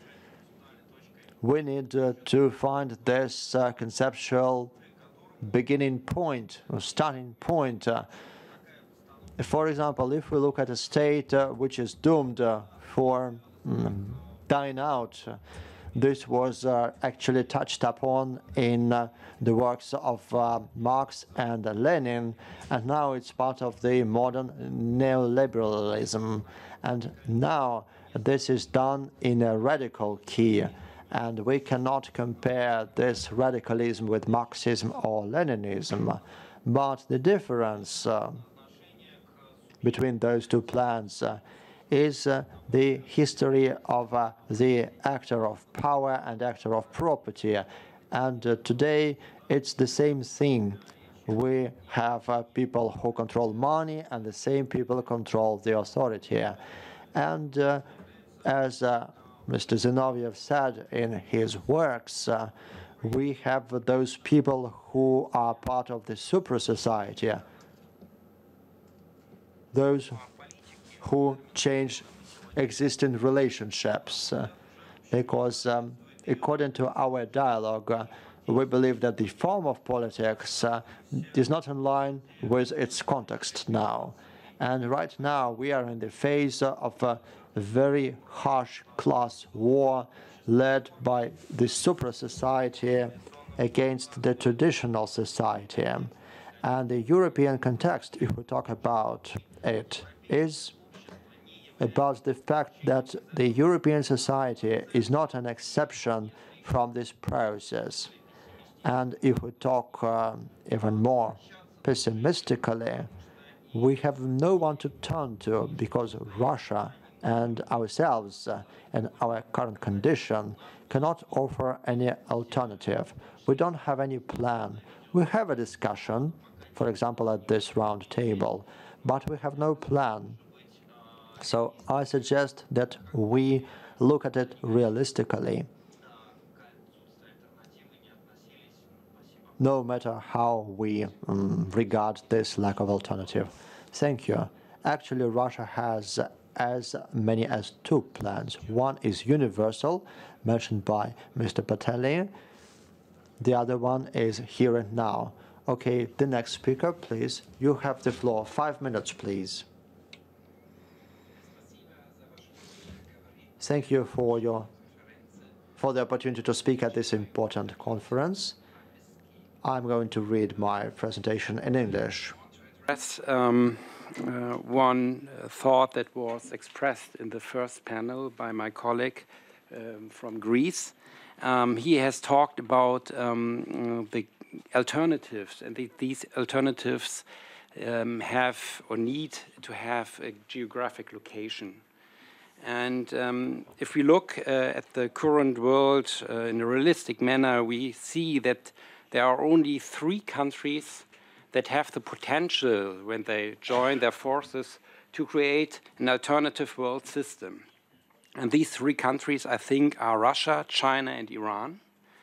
Speaker 3: We need to find this conceptual beginning point or starting point. For example, if we look at a state which is doomed for dying out, this was actually touched upon in the works of Marx and Lenin, and now it's part of the modern neoliberalism. And now this is done in a radical key, and we cannot compare this radicalism with Marxism or Leninism. But the difference between those two plans is the history of the actor of power and actor of property. And today it's the same thing. We have people who control money, and the same people control the authority. And as Mr. Zinoviev said in his works, we have those people who are part of the supra-society, those who change existing relationships, because according to our dialogue, we believe that the form of politics is not in line with its context now. And right now we are in the phase of a very harsh class war led by the supra-society against the traditional society. And the European context, if we talk about it, is about the fact that the European society is not an exception from this process. And if we talk even more pessimistically, we have no one to turn to, because Russia and ourselves and our current condition cannot offer any alternative. We don't have any plan. We have a discussion, for example, at this round table, but we have no plan. So I suggest that we look at it realistically, no matter how we regard this lack of alternative. Thank you. Actually, Russia has as many as two plans. One is universal, mentioned by Mr. Pateli. The other one is here and now. Okay, the next speaker, please. You have the floor. 5 minutes, please. Thank you for the opportunity to speak at this important conference. I'm going to read my presentation in English.
Speaker 5: One thought that was expressed in the first panel by my colleague from Greece. He has talked about the alternatives, and these alternatives have or need to have a geographic location. And if we look at the current world in a realistic manner, we see that there are only 3 countries that have the potential, when they join their forces, to create an alternative world system. And these 3 countries, I think, are Russia, China, and Iran.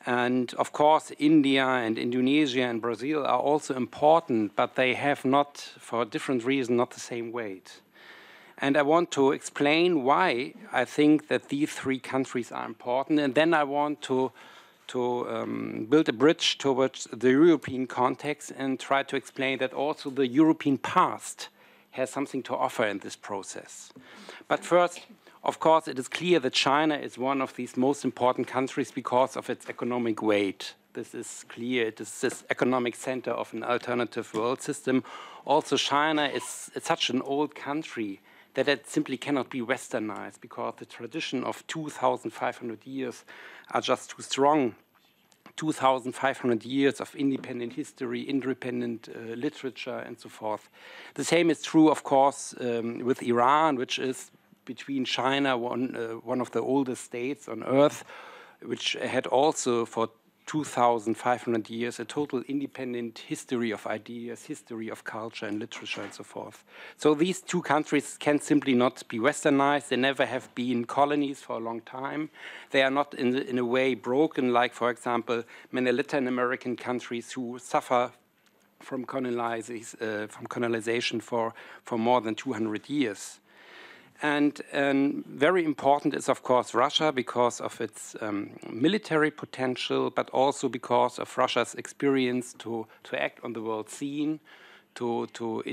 Speaker 5: And of course, India and Indonesia and Brazil are also important, but they have not, for different reasons, not the same weight. And I want to explain why I think that these three countries are important. And then I want to build a bridge towards the European context and try to explain that also the European past has something to offer in this process. But first, of course, it is clear that China is one of these most important countries because of its economic weight. This is clear. It is this economic center of an alternative world system. Also, China is such an old country that it simply cannot be westernized because the tradition of 2,500 years are just too strong. 2,500 years of independent history, independent literature, and so forth. The same is true, of course, with Iran, which is between China, one of the oldest states on earth, which had also for 2,500 years a total independent history of ideas, history of culture and literature and so forth. So these two countries can simply not be westernized. They never have been colonies for a long time. They are not in a way broken like, for example, many Latin American countries who suffer from colonization for more than 200 years. And very important is, of course, Russia because of its military potential, but also because of Russia's experience to act on the world scene, to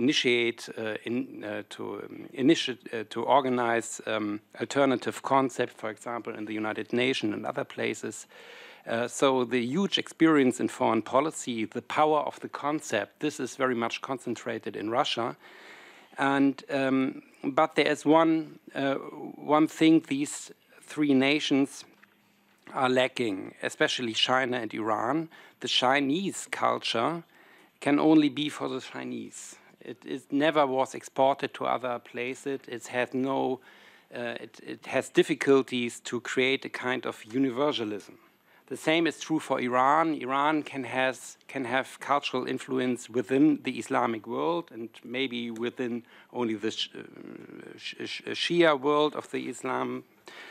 Speaker 5: organize alternative concepts, for example, in the United Nations and other places. So the huge experience in foreign policy, the power of the concept, this is very much concentrated in Russia. And but there is one thing these three nations are lacking, especially China and Iran. The Chinese culture can only be for the Chinese. It never was exported to other places. It has difficulties to create a kind of universalism. The same is true for Iran. Iran can have cultural influence within the Islamic world and maybe within only the Shia world of the Islam.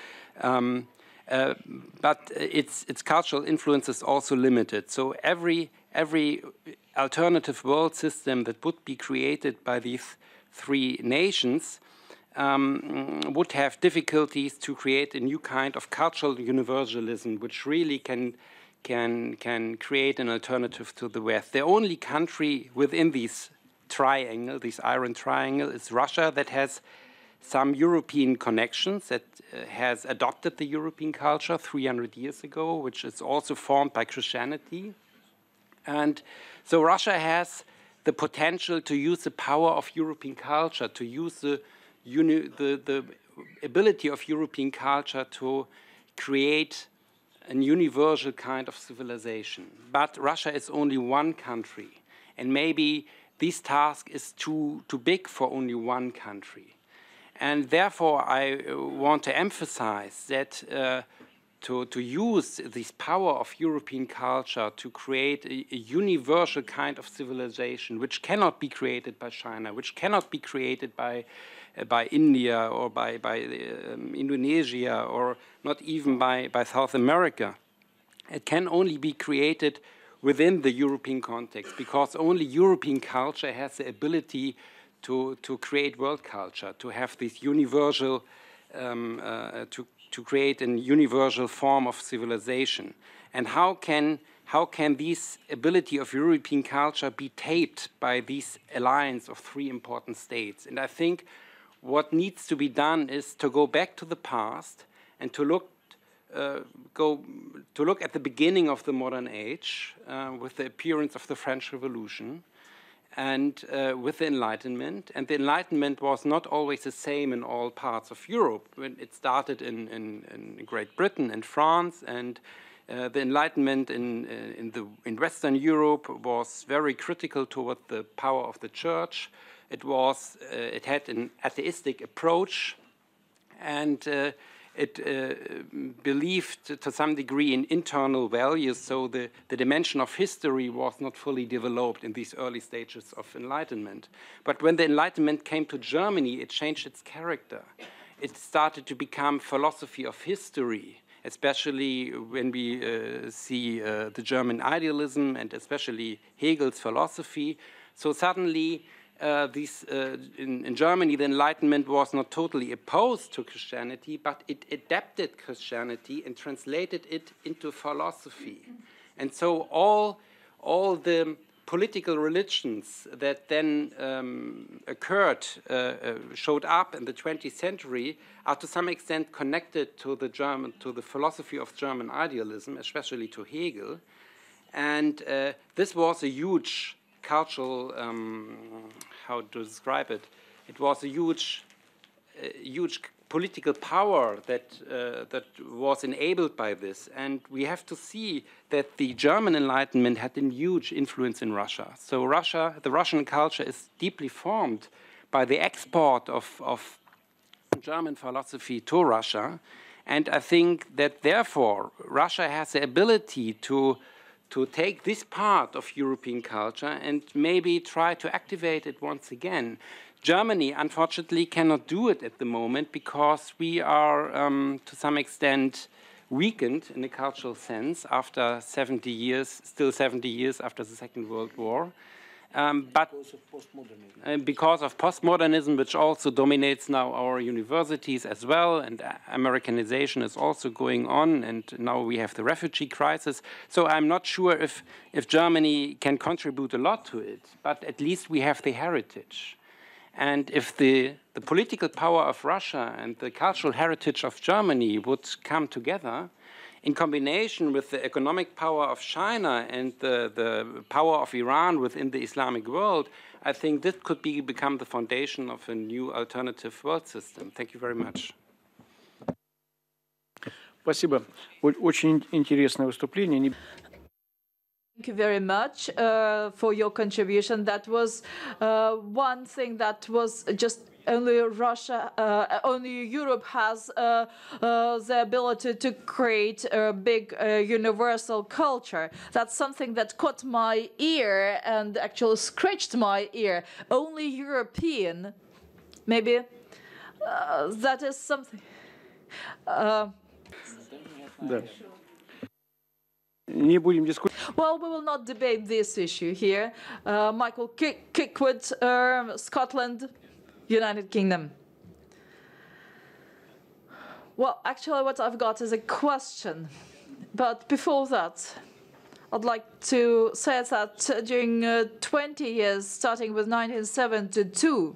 Speaker 5: But its cultural influence is also limited. So every alternative world system that would be created by these three nations would have difficulties to create a new kind of cultural universalism, which really can create an alternative to the West. The only country within this triangle, this iron triangle, is Russia, that has some European connections, that has adopted the European culture 300 years ago, which is also formed by Christianity. And so Russia has the potential to use the power of European culture, to use the ability of European culture to create a universal kind of civilization. But Russia is only one country, and maybe this task is too big for only one country. And therefore, I want to emphasize that to use this power of European culture to create a universal kind of civilization, which cannot be created by China, which cannot be created by India or by Indonesia, or not even by South America. It can only be created within the European context, because only European culture has the ability to create world culture, to have this universal, to create a universal form of civilization. And how can this ability of European culture be taped by this alliance of three important states? And I think what needs to be done is to go back to the past and to look at the beginning of the modern age with the appearance of the French Revolution and with the Enlightenment. And the Enlightenment was not always the same in all parts of Europe. When it started in Great Britain and France, and the Enlightenment in Western Europe was very critical toward the power of the church. It had an atheistic approach, and it believed to some degree in internal values, so the dimension of history was not fully developed in these early stages of Enlightenment. But when the Enlightenment came to Germany, it changed its character. It started to become philosophy of history, especially when we see the German idealism and especially Hegel's philosophy. So suddenly, in Germany, the Enlightenment was not totally opposed to Christianity, but it adapted Christianity and translated it into philosophy. And so all the political religions that then occurred, showed up in the 20th century, are to some extent connected to the philosophy of German idealism, especially to Hegel. And this was a huge cultural, how to describe it? It was a huge political power that was enabled by this. And we have to see that the German Enlightenment had a huge influence in Russia. So the Russian culture is deeply formed by the export of German philosophy to Russia. And I think that therefore Russia has the ability to take this part of European culture and maybe try to activate it once again. Germany, unfortunately, cannot do it at the moment because we are, to some extent, weakened in a cultural sense after 70 years, still 70 years after the Second World War. But because of postmodernism, which also dominates now our universities as well, and Americanization is also going on, and now we have the refugee crisis. So I'm not sure if Germany can contribute a lot to it, but at least we have the heritage. And if the political power of Russia and the cultural heritage of Germany would come together, in combination with the economic power of China and the power of Iran within the Islamic world, I think this could become the foundation of a new alternative world system. Thank you very much.
Speaker 1: Спасибо. Очень интересное выступление.
Speaker 2: Thank you very much for your contribution. That was one thing that was just only Russia, only Europe has the ability to create a big universal culture. That's something that caught my ear and actually scratched my ear. Only European, maybe that is something. Well, we will not debate this issue here. Michael Kickwood, Scotland, United Kingdom. Well, actually what I've got is a question. But before that, I'd like to say that during 20 years, starting with 1972,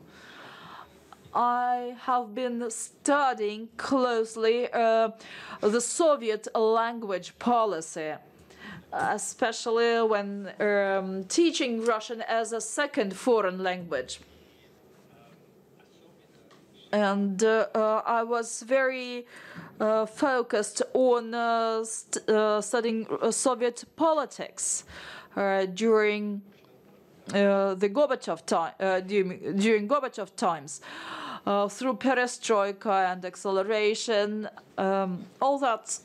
Speaker 2: I have been studying closely the Soviet language policy, especially when teaching Russian as a second foreign language. And I was very focused on studying Soviet politics during the Gorbachev time, during Gorbachev times, through perestroika and acceleration, all that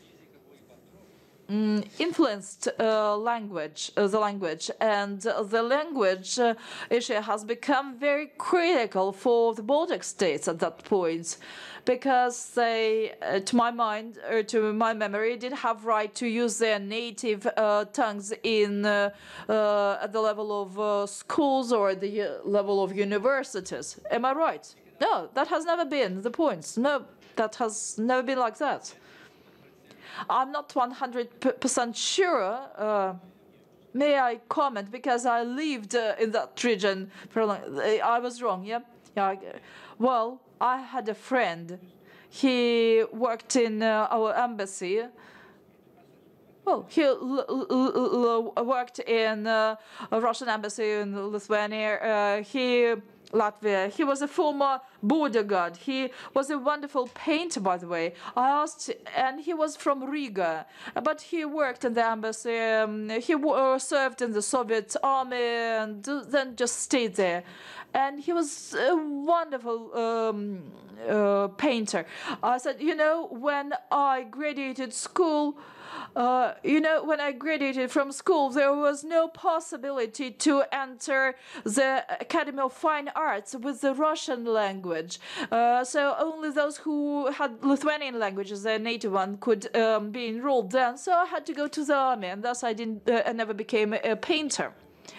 Speaker 2: influenced the language, and the language issue has become very critical for the Baltic states at that point, because they, to my mind, or to my memory, did have right to use their native tongues in at the level of schools or at the level of universities. Am I right? No, that has never been the point. No, that has never been like that. I'm not 100% sure. May I comment? Because I lived in that region for a long. I was wrong. Yeah. Well, I had a friend. He worked in our embassy. Well, he worked in a Russian embassy in Lithuania. Latvia. He was a former border guard. He was a wonderful painter, by the way. I asked, and he was from Riga, but he worked in the embassy. He served in the Soviet army and then just stayed there. and he was a wonderful painter. I said, you know, when I graduated school, when I graduated from school, there was no possibility to enter the Academy of Fine Arts with the Russian language. So only those who had Lithuanian language as their native one could be enrolled then. So I had to go to the army, and thus I never became a painter.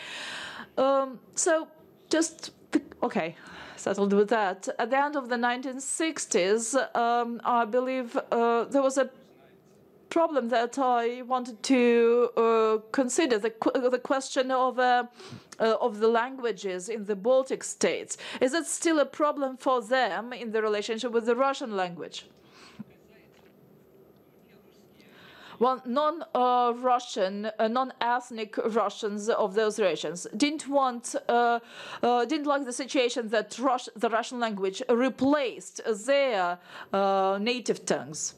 Speaker 2: So just, okay, settled with that. At the end of the 1960s, I believe there was a problem that I wanted to consider, the question of the languages in the Baltic states. Is it still a problem for them in the relationship with the Russian language? Well, non-Russian, non-ethnic Russians of those regions didn't like the situation that the Russian language replaced their native tongues.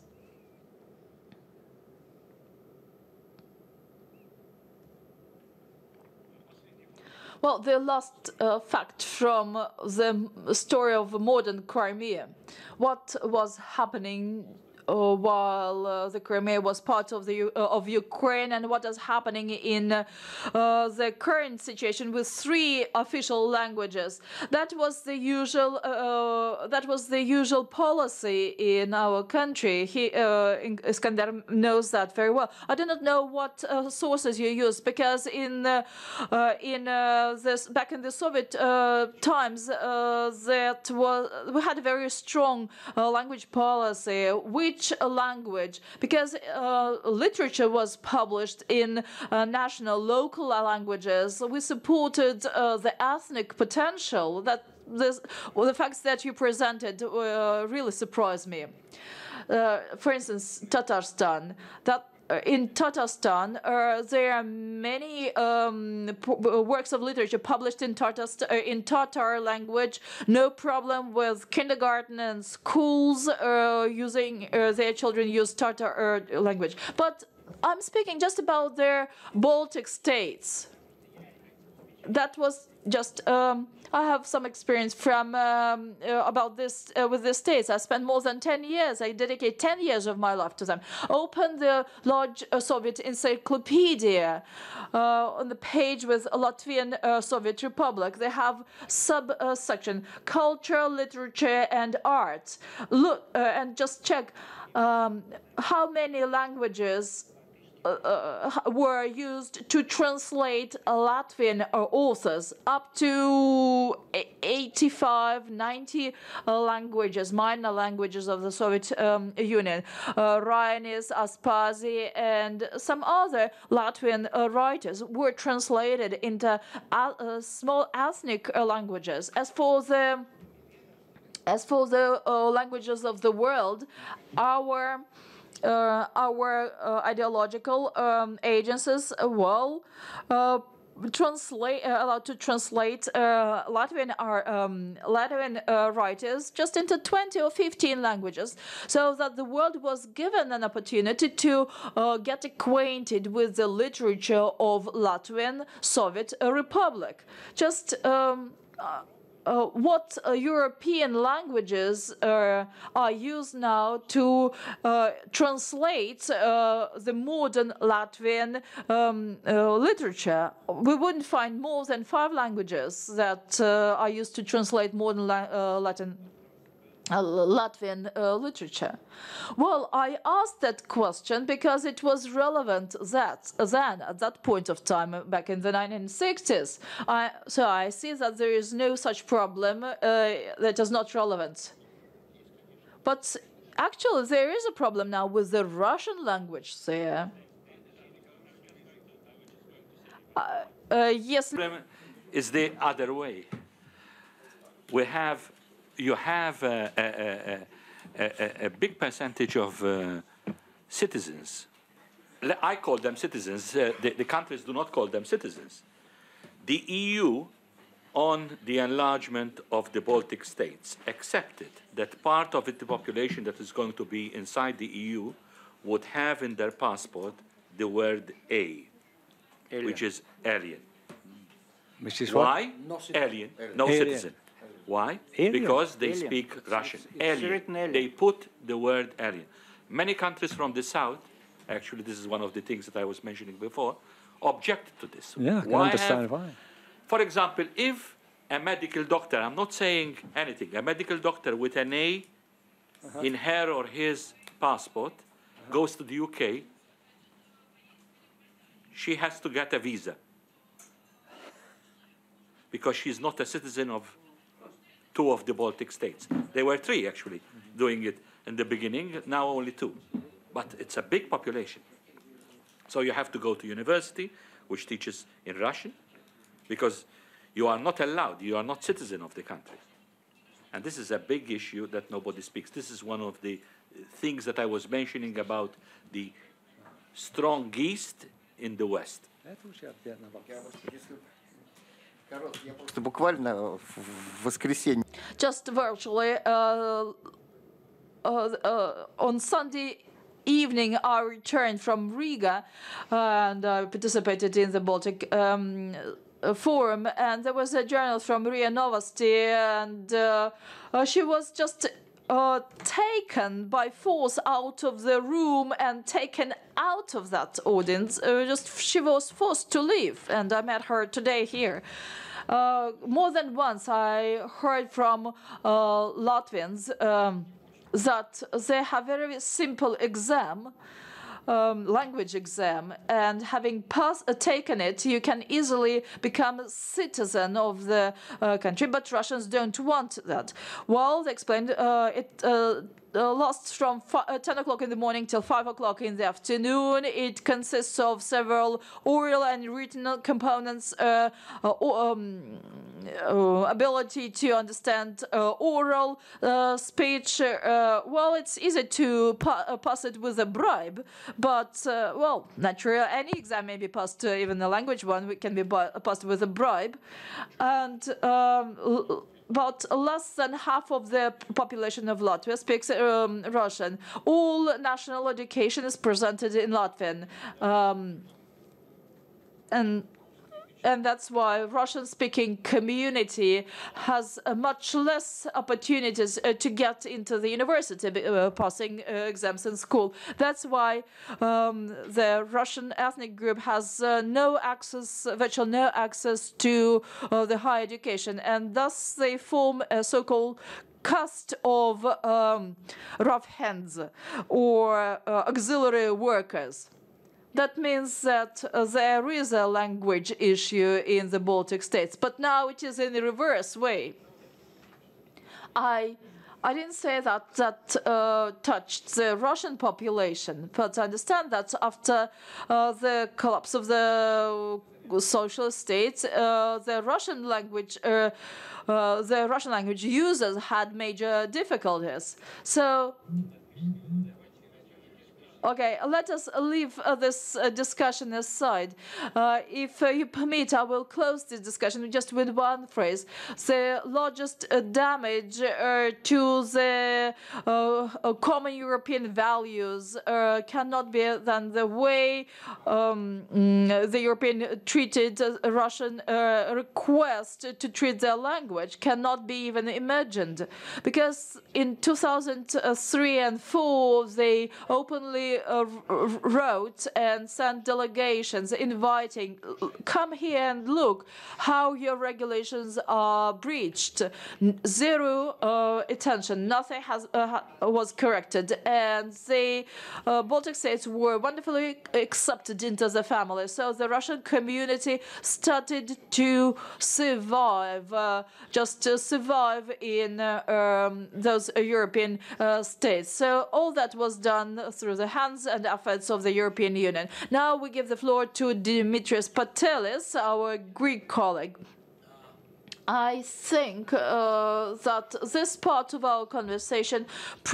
Speaker 2: Well, the last fact from the story of modern Crimea. What was happening while the Crimea was part of Ukraine, and what is happening in the current situation with 3 official languages. That was the usual policy in our country. Iskander knows that very well. I do not know what sources you use, because back in the Soviet times, we had a very strong language policy. Which language? Because literature was published in national, local languages. We supported the ethnic potential. The facts that you presented really surprised me. For instance, Tatarstan. In Tatarstan, there are many works of literature published in Tatar language. No problem with kindergarten and schools using their children use Tatar language. But I'm speaking just about their Baltic states. That was just. I have some experience from about this with the states. I spent more than 10 years. I dedicate 10 years of my life to them. Open the large Soviet encyclopedia on the page with Latvian Soviet Republic. They have subsection culture, literature, and art. Look and just check how many languages were used to translate Latvian authors, up to 85, 90 languages, minor languages of the Soviet Union. Rainis, Aspazi, and some other Latvian writers were translated into small ethnic languages. As for the languages of the world, our ideological agencies allowed to translate Latvian writers just into 20 or 15 languages, so that the world was given an opportunity to get acquainted with the literature of Latvian Soviet Republic. Just what European languages are used now to translate the modern Latvian literature. We wouldn't find more than 5 languages that are used to translate modern Latvian literature. Well, I asked that question because it was relevant then, at that point of time, back in the 1960s. So I see that there is no such problem that is not relevant. But actually, there is a problem now with the Russian language there. Yes.
Speaker 4: The problem is the other way. You have a big percentage of citizens. I call them citizens. The countries do not call them citizens. The EU, on the enlargement of the Baltic states, accepted that part of the population that is going to be inside the EU would have in their passport the word alien, which is alien.
Speaker 1: Which is
Speaker 4: Why?
Speaker 1: what?
Speaker 4: Alien. No
Speaker 1: Alien.
Speaker 4: citizen. Why?
Speaker 1: Alien.
Speaker 4: Because they
Speaker 1: Alien.
Speaker 4: speak Russian.
Speaker 1: It's written alien.
Speaker 4: They put the word alien. Many countries from the south, actually this is one of the things that I was mentioning before, object to this.
Speaker 1: Yeah, I can understand why.
Speaker 4: For example, if a medical doctor, I'm not saying anything, a medical doctor with an A in her or his passport goes to the UK, she has to get a visa because she's not a citizen of 2 of the Baltic states. There were 3 actually doing it in the beginning, now only 2. But it's a big population. So you have to go to university, which teaches in Russian, because you are not allowed, you are not citizen of the country. And this is a big issue that nobody speaks. This is one of the things that I was mentioning about the strong East in the West.
Speaker 2: Just virtually, on Sunday evening, I returned from Riga and I participated in the Baltic Forum, and there was a journalist from RIA Novosti, and she was just taken by force out of the room and taken out of that audience. She was forced to leave, and I met her today here. More than once I heard from Latvians that they have a very simple exam, language exam, and having taken it, you can easily become a citizen of the country, but Russians don't want that. Well, they explained it lasts from 10 o'clock in the morning till 5 o'clock in the afternoon. It consists of several oral and written components, ability to understand oral speech. Well, it's easy to pass it with a bribe, but, well, naturally, any exam may be passed, even the language one can be passed with a bribe. And but less than half of the population of Latvia speaks Russian. All national education is presented in Latvian. And that's why Russian-speaking community has much less opportunities to get into the university, passing exams in school. That's why the Russian ethnic group has virtually no access to the higher education, and thus they form a so-called caste of rough hands or auxiliary workers. That means that there is a language issue in the Baltic states, but now it is in the reverse way. I didn't say that touched the Russian population, but I understand that after the collapse of the socialist states, the Russian language users had major difficulties. So. Okay, let us leave this discussion aside. If you permit, I will close this discussion just with one phrase. The largest damage to the common European values cannot be than the way the European treated a Russian request to treat their language cannot be even imagined. Because in 2003 and 2004, they openly wrote and sent delegations inviting, come here and look how your regulations are breached. Zero attention, nothing was corrected, and the Baltic states were wonderfully accepted into the family. So the Russian community started to survive, just to survive in those European states. So all that was done through the hands and efforts of the European Union. Now we give the floor to Dimitris Patelis, our Greek colleague. I think that this part of our conversation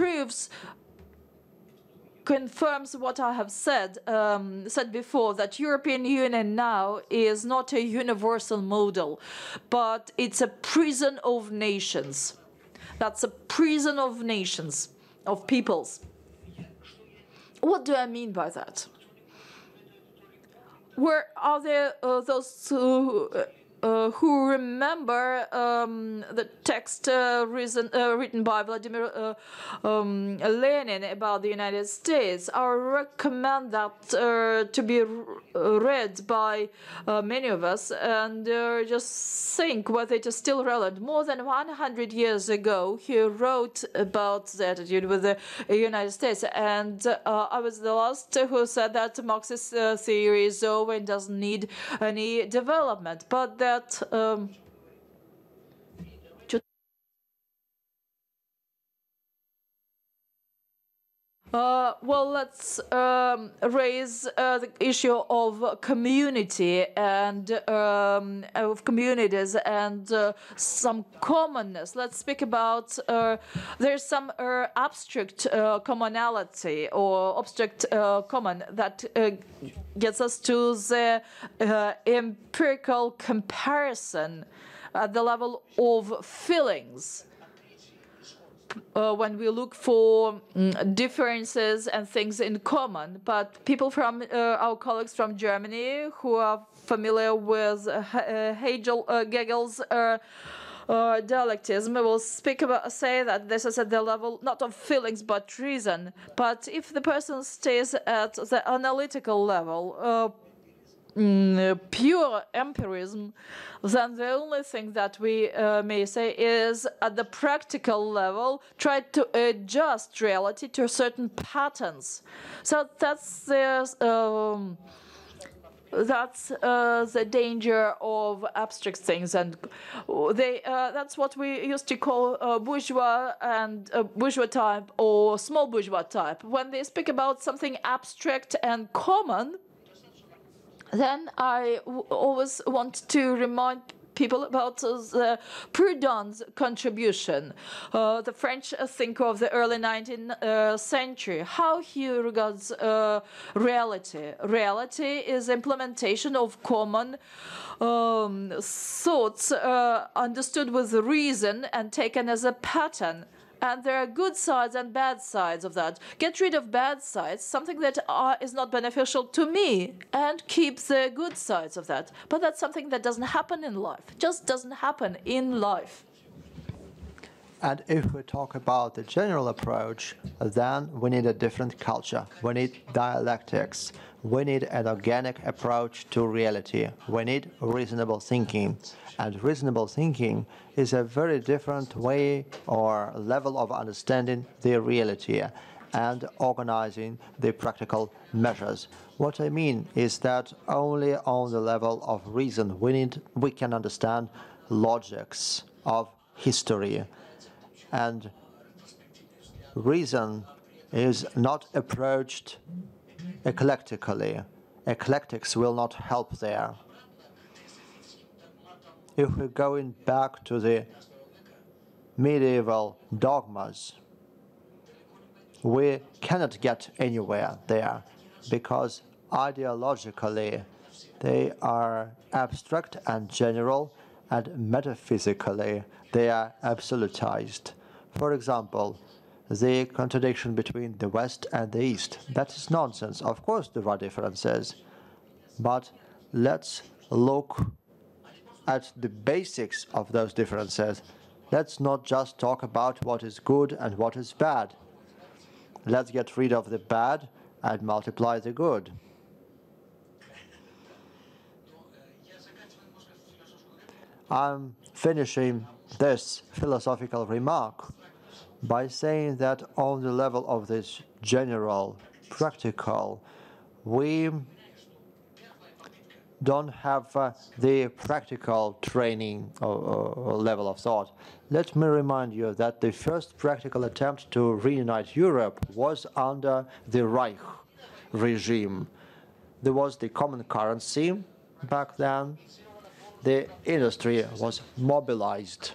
Speaker 2: confirms what I have said before, that European Union now is not a universal model, but it's a prison of nations. That's a prison of nations, of peoples. What do I mean by that? Where are there those who remember the text written by Vladimir Lenin about the United States, I recommend that to be read by many of us and just think whether it is still relevant. More than 100 years ago, he wrote about the attitude with the United States, and I was the last who said that Marxist theory is over and doesn't need any development, but that well, let's raise the issue of community and of communities and some commonness. Let's speak about there's some abstract commonality or abstract common that gets us to the empirical comparison at the level of feelings. When we look for differences and things in common, but people from our colleagues from Germany who are familiar with Hegel's dialectism will say that this is at the level not of feelings but reason. But if the person stays at the analytical level, pure empirism, then the only thing that we may say is at the practical level, try to adjust reality to certain patterns. So that's the danger of abstract things, and that's what we used to call bourgeois and bourgeois type or small bourgeois type. When they speak about something abstract and common, then I always want to remind people about the Proudhon's contribution, the French thinker of the early 19th century, how he regards reality. Reality is implementation of common thoughts understood with reason and taken as a pattern. And there are good sides and bad sides of that. Get rid of bad sides, something that is not beneficial to me, and keep the good sides of that. But that's something that doesn't happen in life. Just doesn't happen in life.
Speaker 3: And if we talk about the general approach, then we need a different culture. We need dialectics. We need an organic approach to reality. We need reasonable thinking. And reasonable thinking is a very different way or level of understanding the reality and organizing the practical measures. What I mean is that only on the level of reason we can understand logics of history. And reason is not approached eclectically. Eclectics will not help there. If we're going back to the medieval dogmas, we cannot get anywhere there because ideologically they are abstract and general, and metaphysically they are absolutized. For example, the contradiction between the West and the East, that is nonsense. Of course there are differences, but let's look at the basics of those differences. Let's not just talk about what is good and what is bad. Let's get rid of the bad and multiply the good. I'm finishing this philosophical remark by saying that on the level of this general, practical, we don't have the practical training or level of thought. Let me remind you that the first practical attempt to reunite Europe was under the Reich regime. There was the common currency back then. The industry was mobilized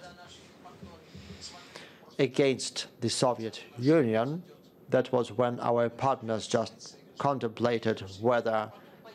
Speaker 3: against the Soviet Union. That was when our partners just contemplated whether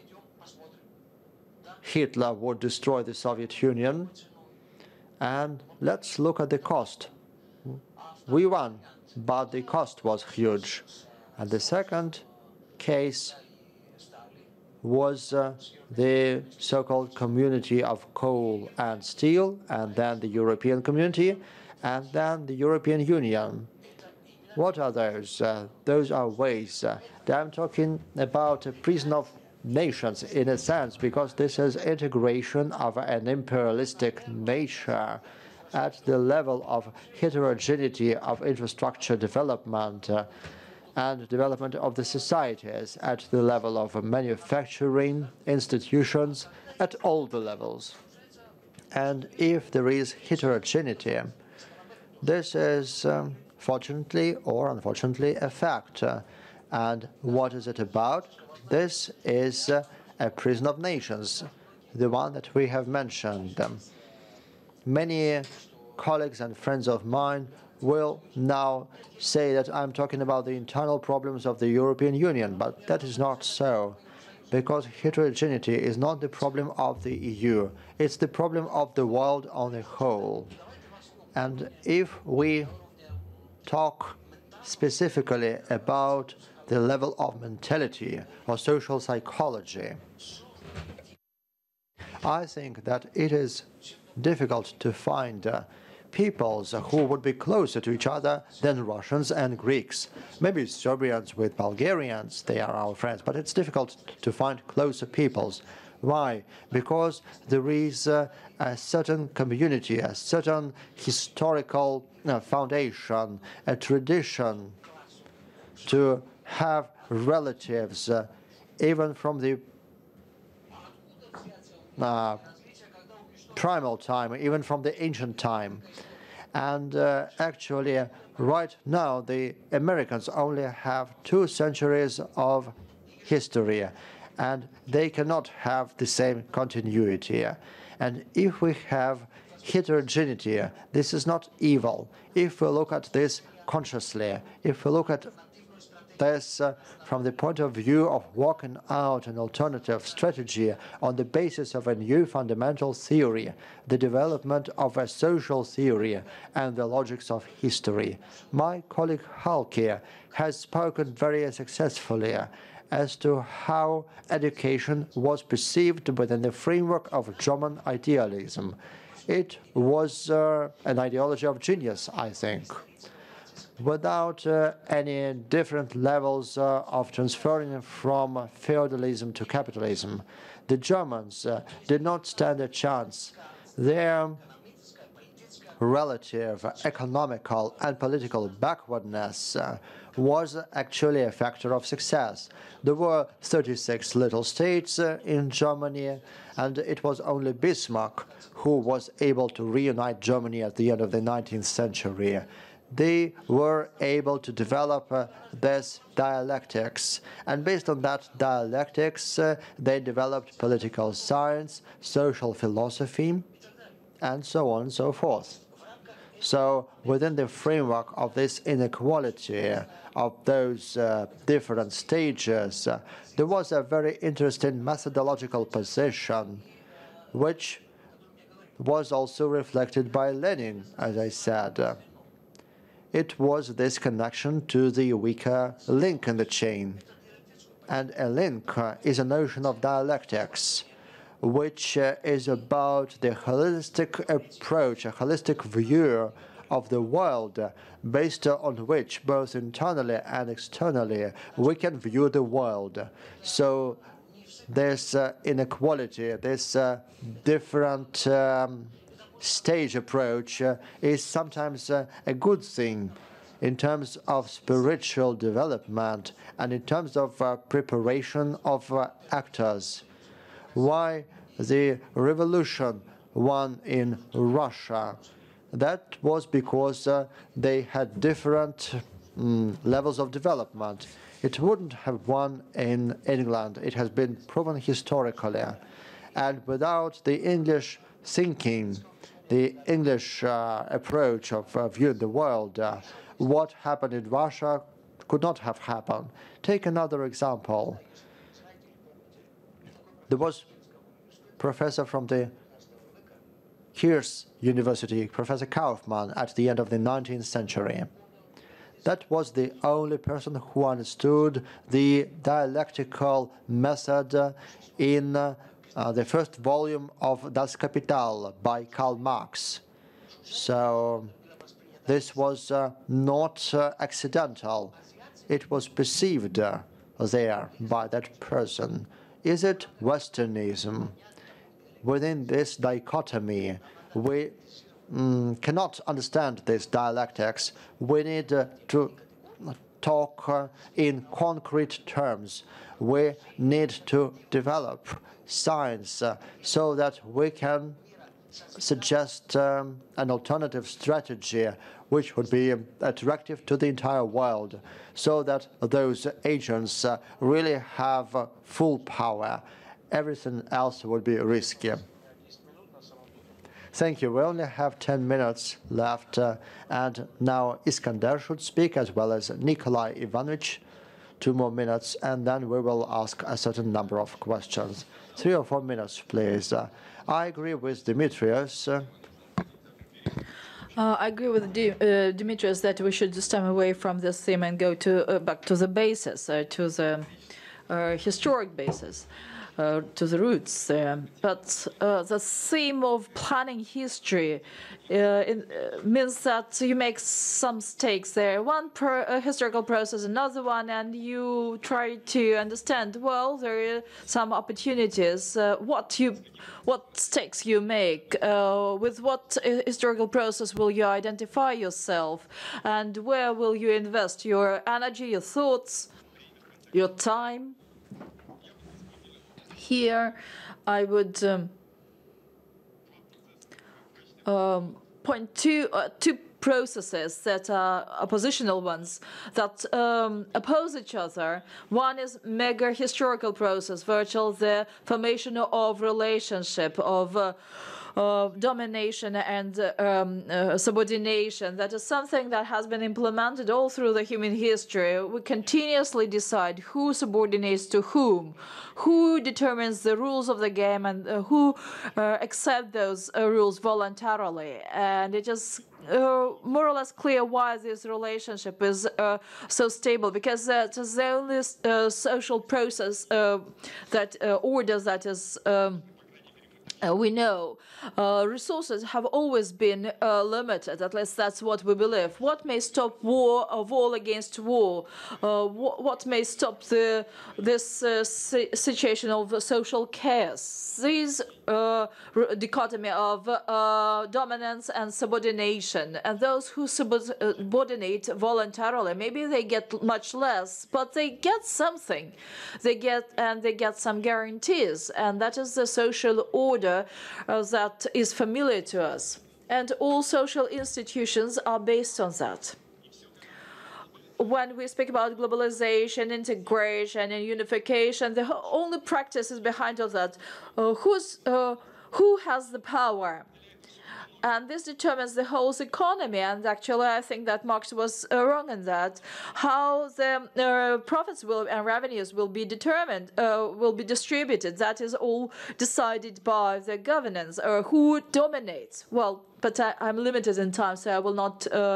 Speaker 3: Hitler would destroy the Soviet Union. And let's look at the cost. We won, but the cost was huge. And the second case was the so-called community of coal and steel, and then the European community, and then the European Union. What are those? Those are ways that I'm talking about a prison of nations in a sense, because this is integration of an imperialistic nature at the level of heterogeneity of infrastructure development and development of the societies at the level of manufacturing institutions at all the levels. And if there is heterogeneity, this is fortunately or unfortunately a fact. And what is it about? This is a prison of nations, the one that we have mentioned. Many colleagues and friends of mine will now say that I'm talking about the internal problems of the European Union, but that is not so, because heterogeneity is not the problem of the EU, it's the problem of the world on the whole. And if we talk specifically about the level of mentality or social psychology, I think that it is difficult to find peoples who would be closer to each other than Russians and Greeks. Maybe Serbians with Bulgarians, they are our friends, but it's difficult to find closer peoples. Why? Because there is a certain community, a certain historical foundation, a tradition to have relatives, even from the primal time, even from the ancient time. And actually, right now, the Americans only have 2 centuries of history, and they cannot have the same continuity. And if we have heterogeneity, this is not evil. If we look at this consciously, if we look at this from the point of view of working out an alternative strategy on the basis of a new fundamental theory, the development of a social theory and the logics of history. My colleague Halki has spoken very successfully as to how education was perceived within the framework of German idealism. It was an ideology of genius, I think, without any different levels of transferring from feudalism to capitalism. The Germans did not stand a chance. Their relative economical and political backwardness was actually a factor of success. There were 36 little states in Germany, and it was only Bismarck who was able to reunite Germany at the end of the 19th century. They were able to develop this dialectics, and based on that dialectics, they developed political science, social philosophy, and so on and so forth. So within the framework of this inequality of those different stages, there was a very interesting methodological position, which was also reflected by Lenin, as I said. It was this connection to the weaker link in the chain. And a link is a notion of dialectics, which is about the holistic approach, a holistic view of the world, based on which, both internally and externally, we can view the world. So this inequality, this different stage approach is sometimes a good thing in terms of spiritual development and in terms of preparation of actors. Why the revolution won in Russia? That was because they had different levels of development. It wouldn't have won in England. It has been proven historically. And without the English thinking, the English approach of viewing the world, what happened in Russia could not have happened. Take another example. There was a professor from the Kiev University, Professor Kaufman, at the end of the 19th century. That was the only person who understood the dialectical method in the first volume of Das Kapital by Karl Marx. So this was not accidental. It was perceived there by that person. Is it Westernism? Within this dichotomy, we cannot understand this dialectics. We need to talk in concrete terms. We need to develop science so that we can suggest an alternative strategy which would be attractive to the entire world, so that those agents really have full power. Everything else would be risky. Thank you. We only have 10 minutes left, and now Iskander should speak, as well as Nikolai Ivanovich. 2 more minutes, and then we will ask a certain number of questions. 3 or 4 minutes, please. I agree with Dimitrios.
Speaker 2: I agree with Dimitrios that we should stem away from this theme and go to back to the basis, to the historic basis. To the roots there. But the theme of planning history means that you make some stakes there. One historical process, another one, and you try to understand, well, there are some opportunities. What stakes you make? With what historical process will you identify yourself? And where will you invest your energy, your thoughts, your time? Here, I would point to two processes that are oppositional ones that oppose each other. One is mega historical process, virtual the formation of relationship, of domination and subordination. That is something that has been implemented all through the human history. We continuously decide who subordinates to whom, who determines the rules of the game, and who accept those rules voluntarily. And it is more or less clear why this relationship is so stable, because it is the only social process that orders that is we know. Resources have always been limited, at least that's what we believe. What may stop war, war against war? What may stop this situation of social chaos? This dichotomy of dominance and subordination. And those who subordinate voluntarily, maybe they get much less, but they get something. They get some guarantees, and that is the social order that is familiar to us. And all social institutions are based on that. When we speak about globalization, integration, and unification, the only practices behind all that, who has the power? And this determines the whole economy. And actually, I think that Marx was wrong in that. How the profits and revenues will be determined, will be distributed. That is all decided by the governance. Who dominates? Well, but I'm limited in time, so I will not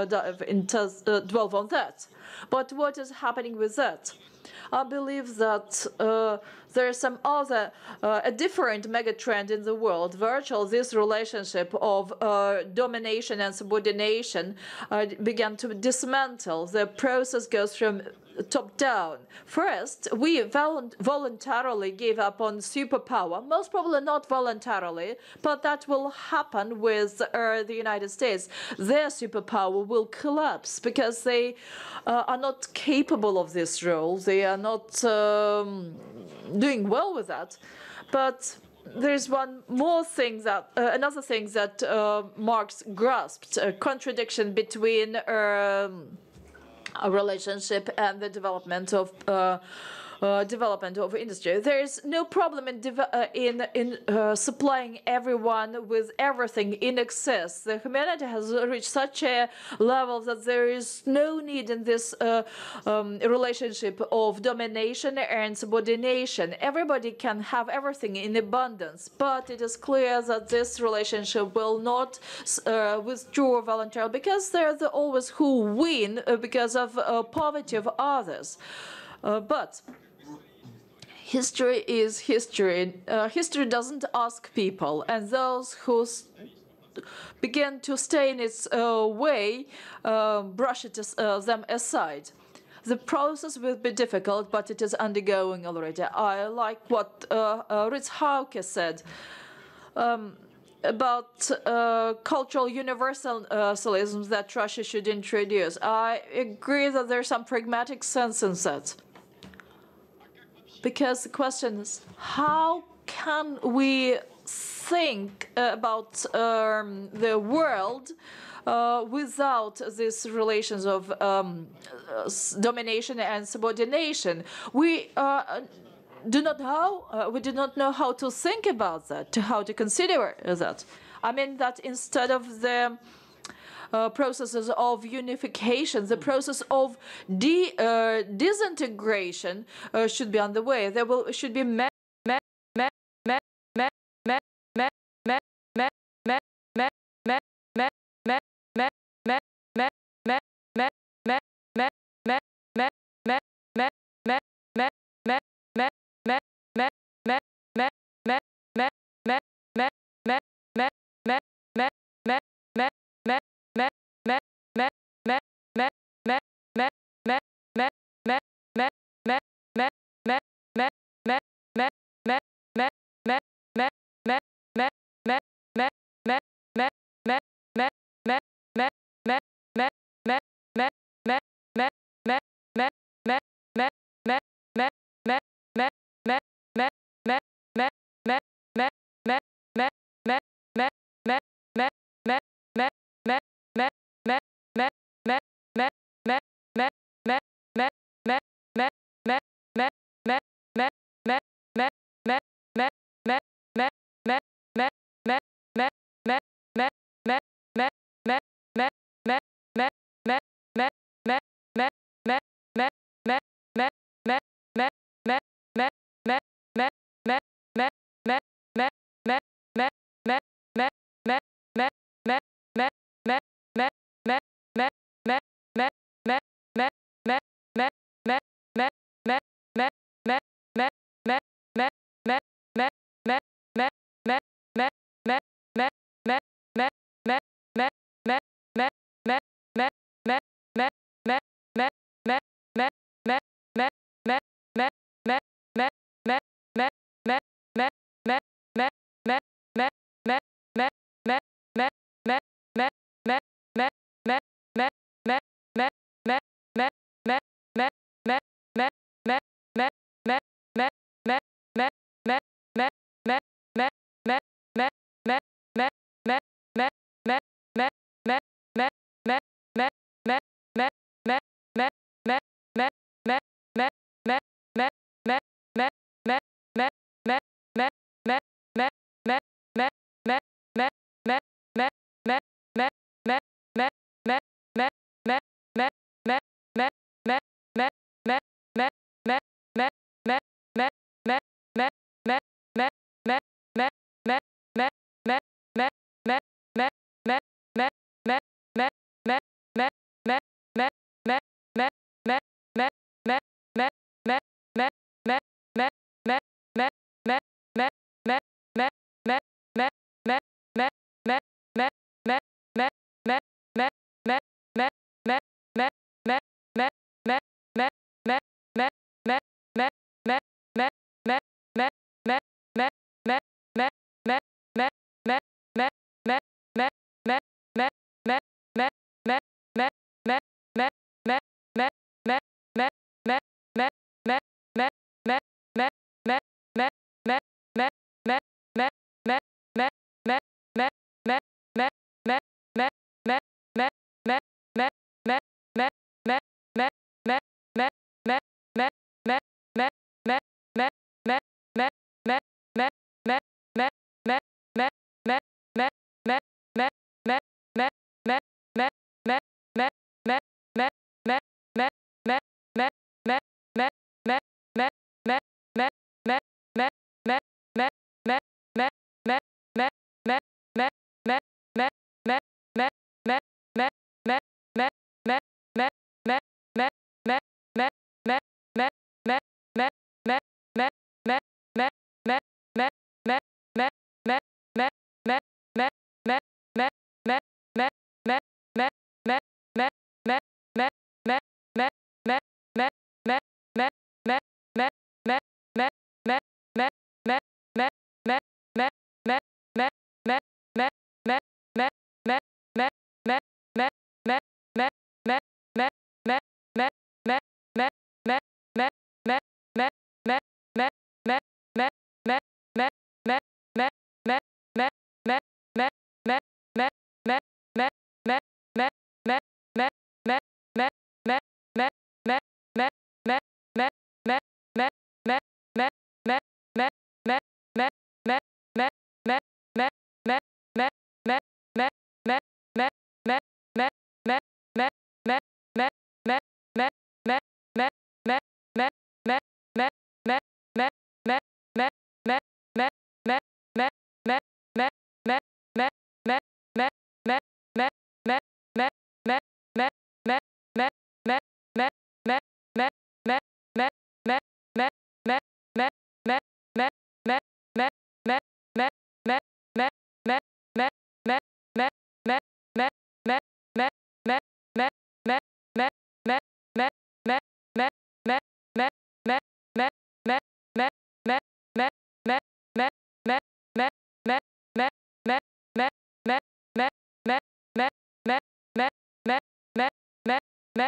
Speaker 2: dwell on that. But what is happening with that? I believe that there is some other, a different megatrend in the world. This relationship of domination and subordination began to dismantle. The process goes from top down. First, we voluntarily gave up on superpower, most probably not voluntarily, but that will happen with the United States. Their superpower will collapse because they are not capable of this role. They are not doing well with that. But there's one more thing that, another thing that Marx grasped, a contradiction between a relationship and the development of development of industry. There is no problem in supplying everyone with everything in excess. The humanity has reached such a level that there is no need in this relationship of domination and subordination. Everybody can have everything in abundance, but it is clear that this relationship will not withdraw voluntarily, because they're always who win because of poverty of others. But history is history. History doesn't ask people, and those who begin to stay in its way brush them aside. The process will be difficult, but it is undergoing already. I like what Ritz said about cultural universalism that Russia should introduce. I agree that there's some pragmatic sense in that. Because the question is, how can we think about the world without these relations of domination and subordination? We do not know how to think about that, how to consider that. I mean that instead of the processes of unification, the process of disintegration should be on the way. There should be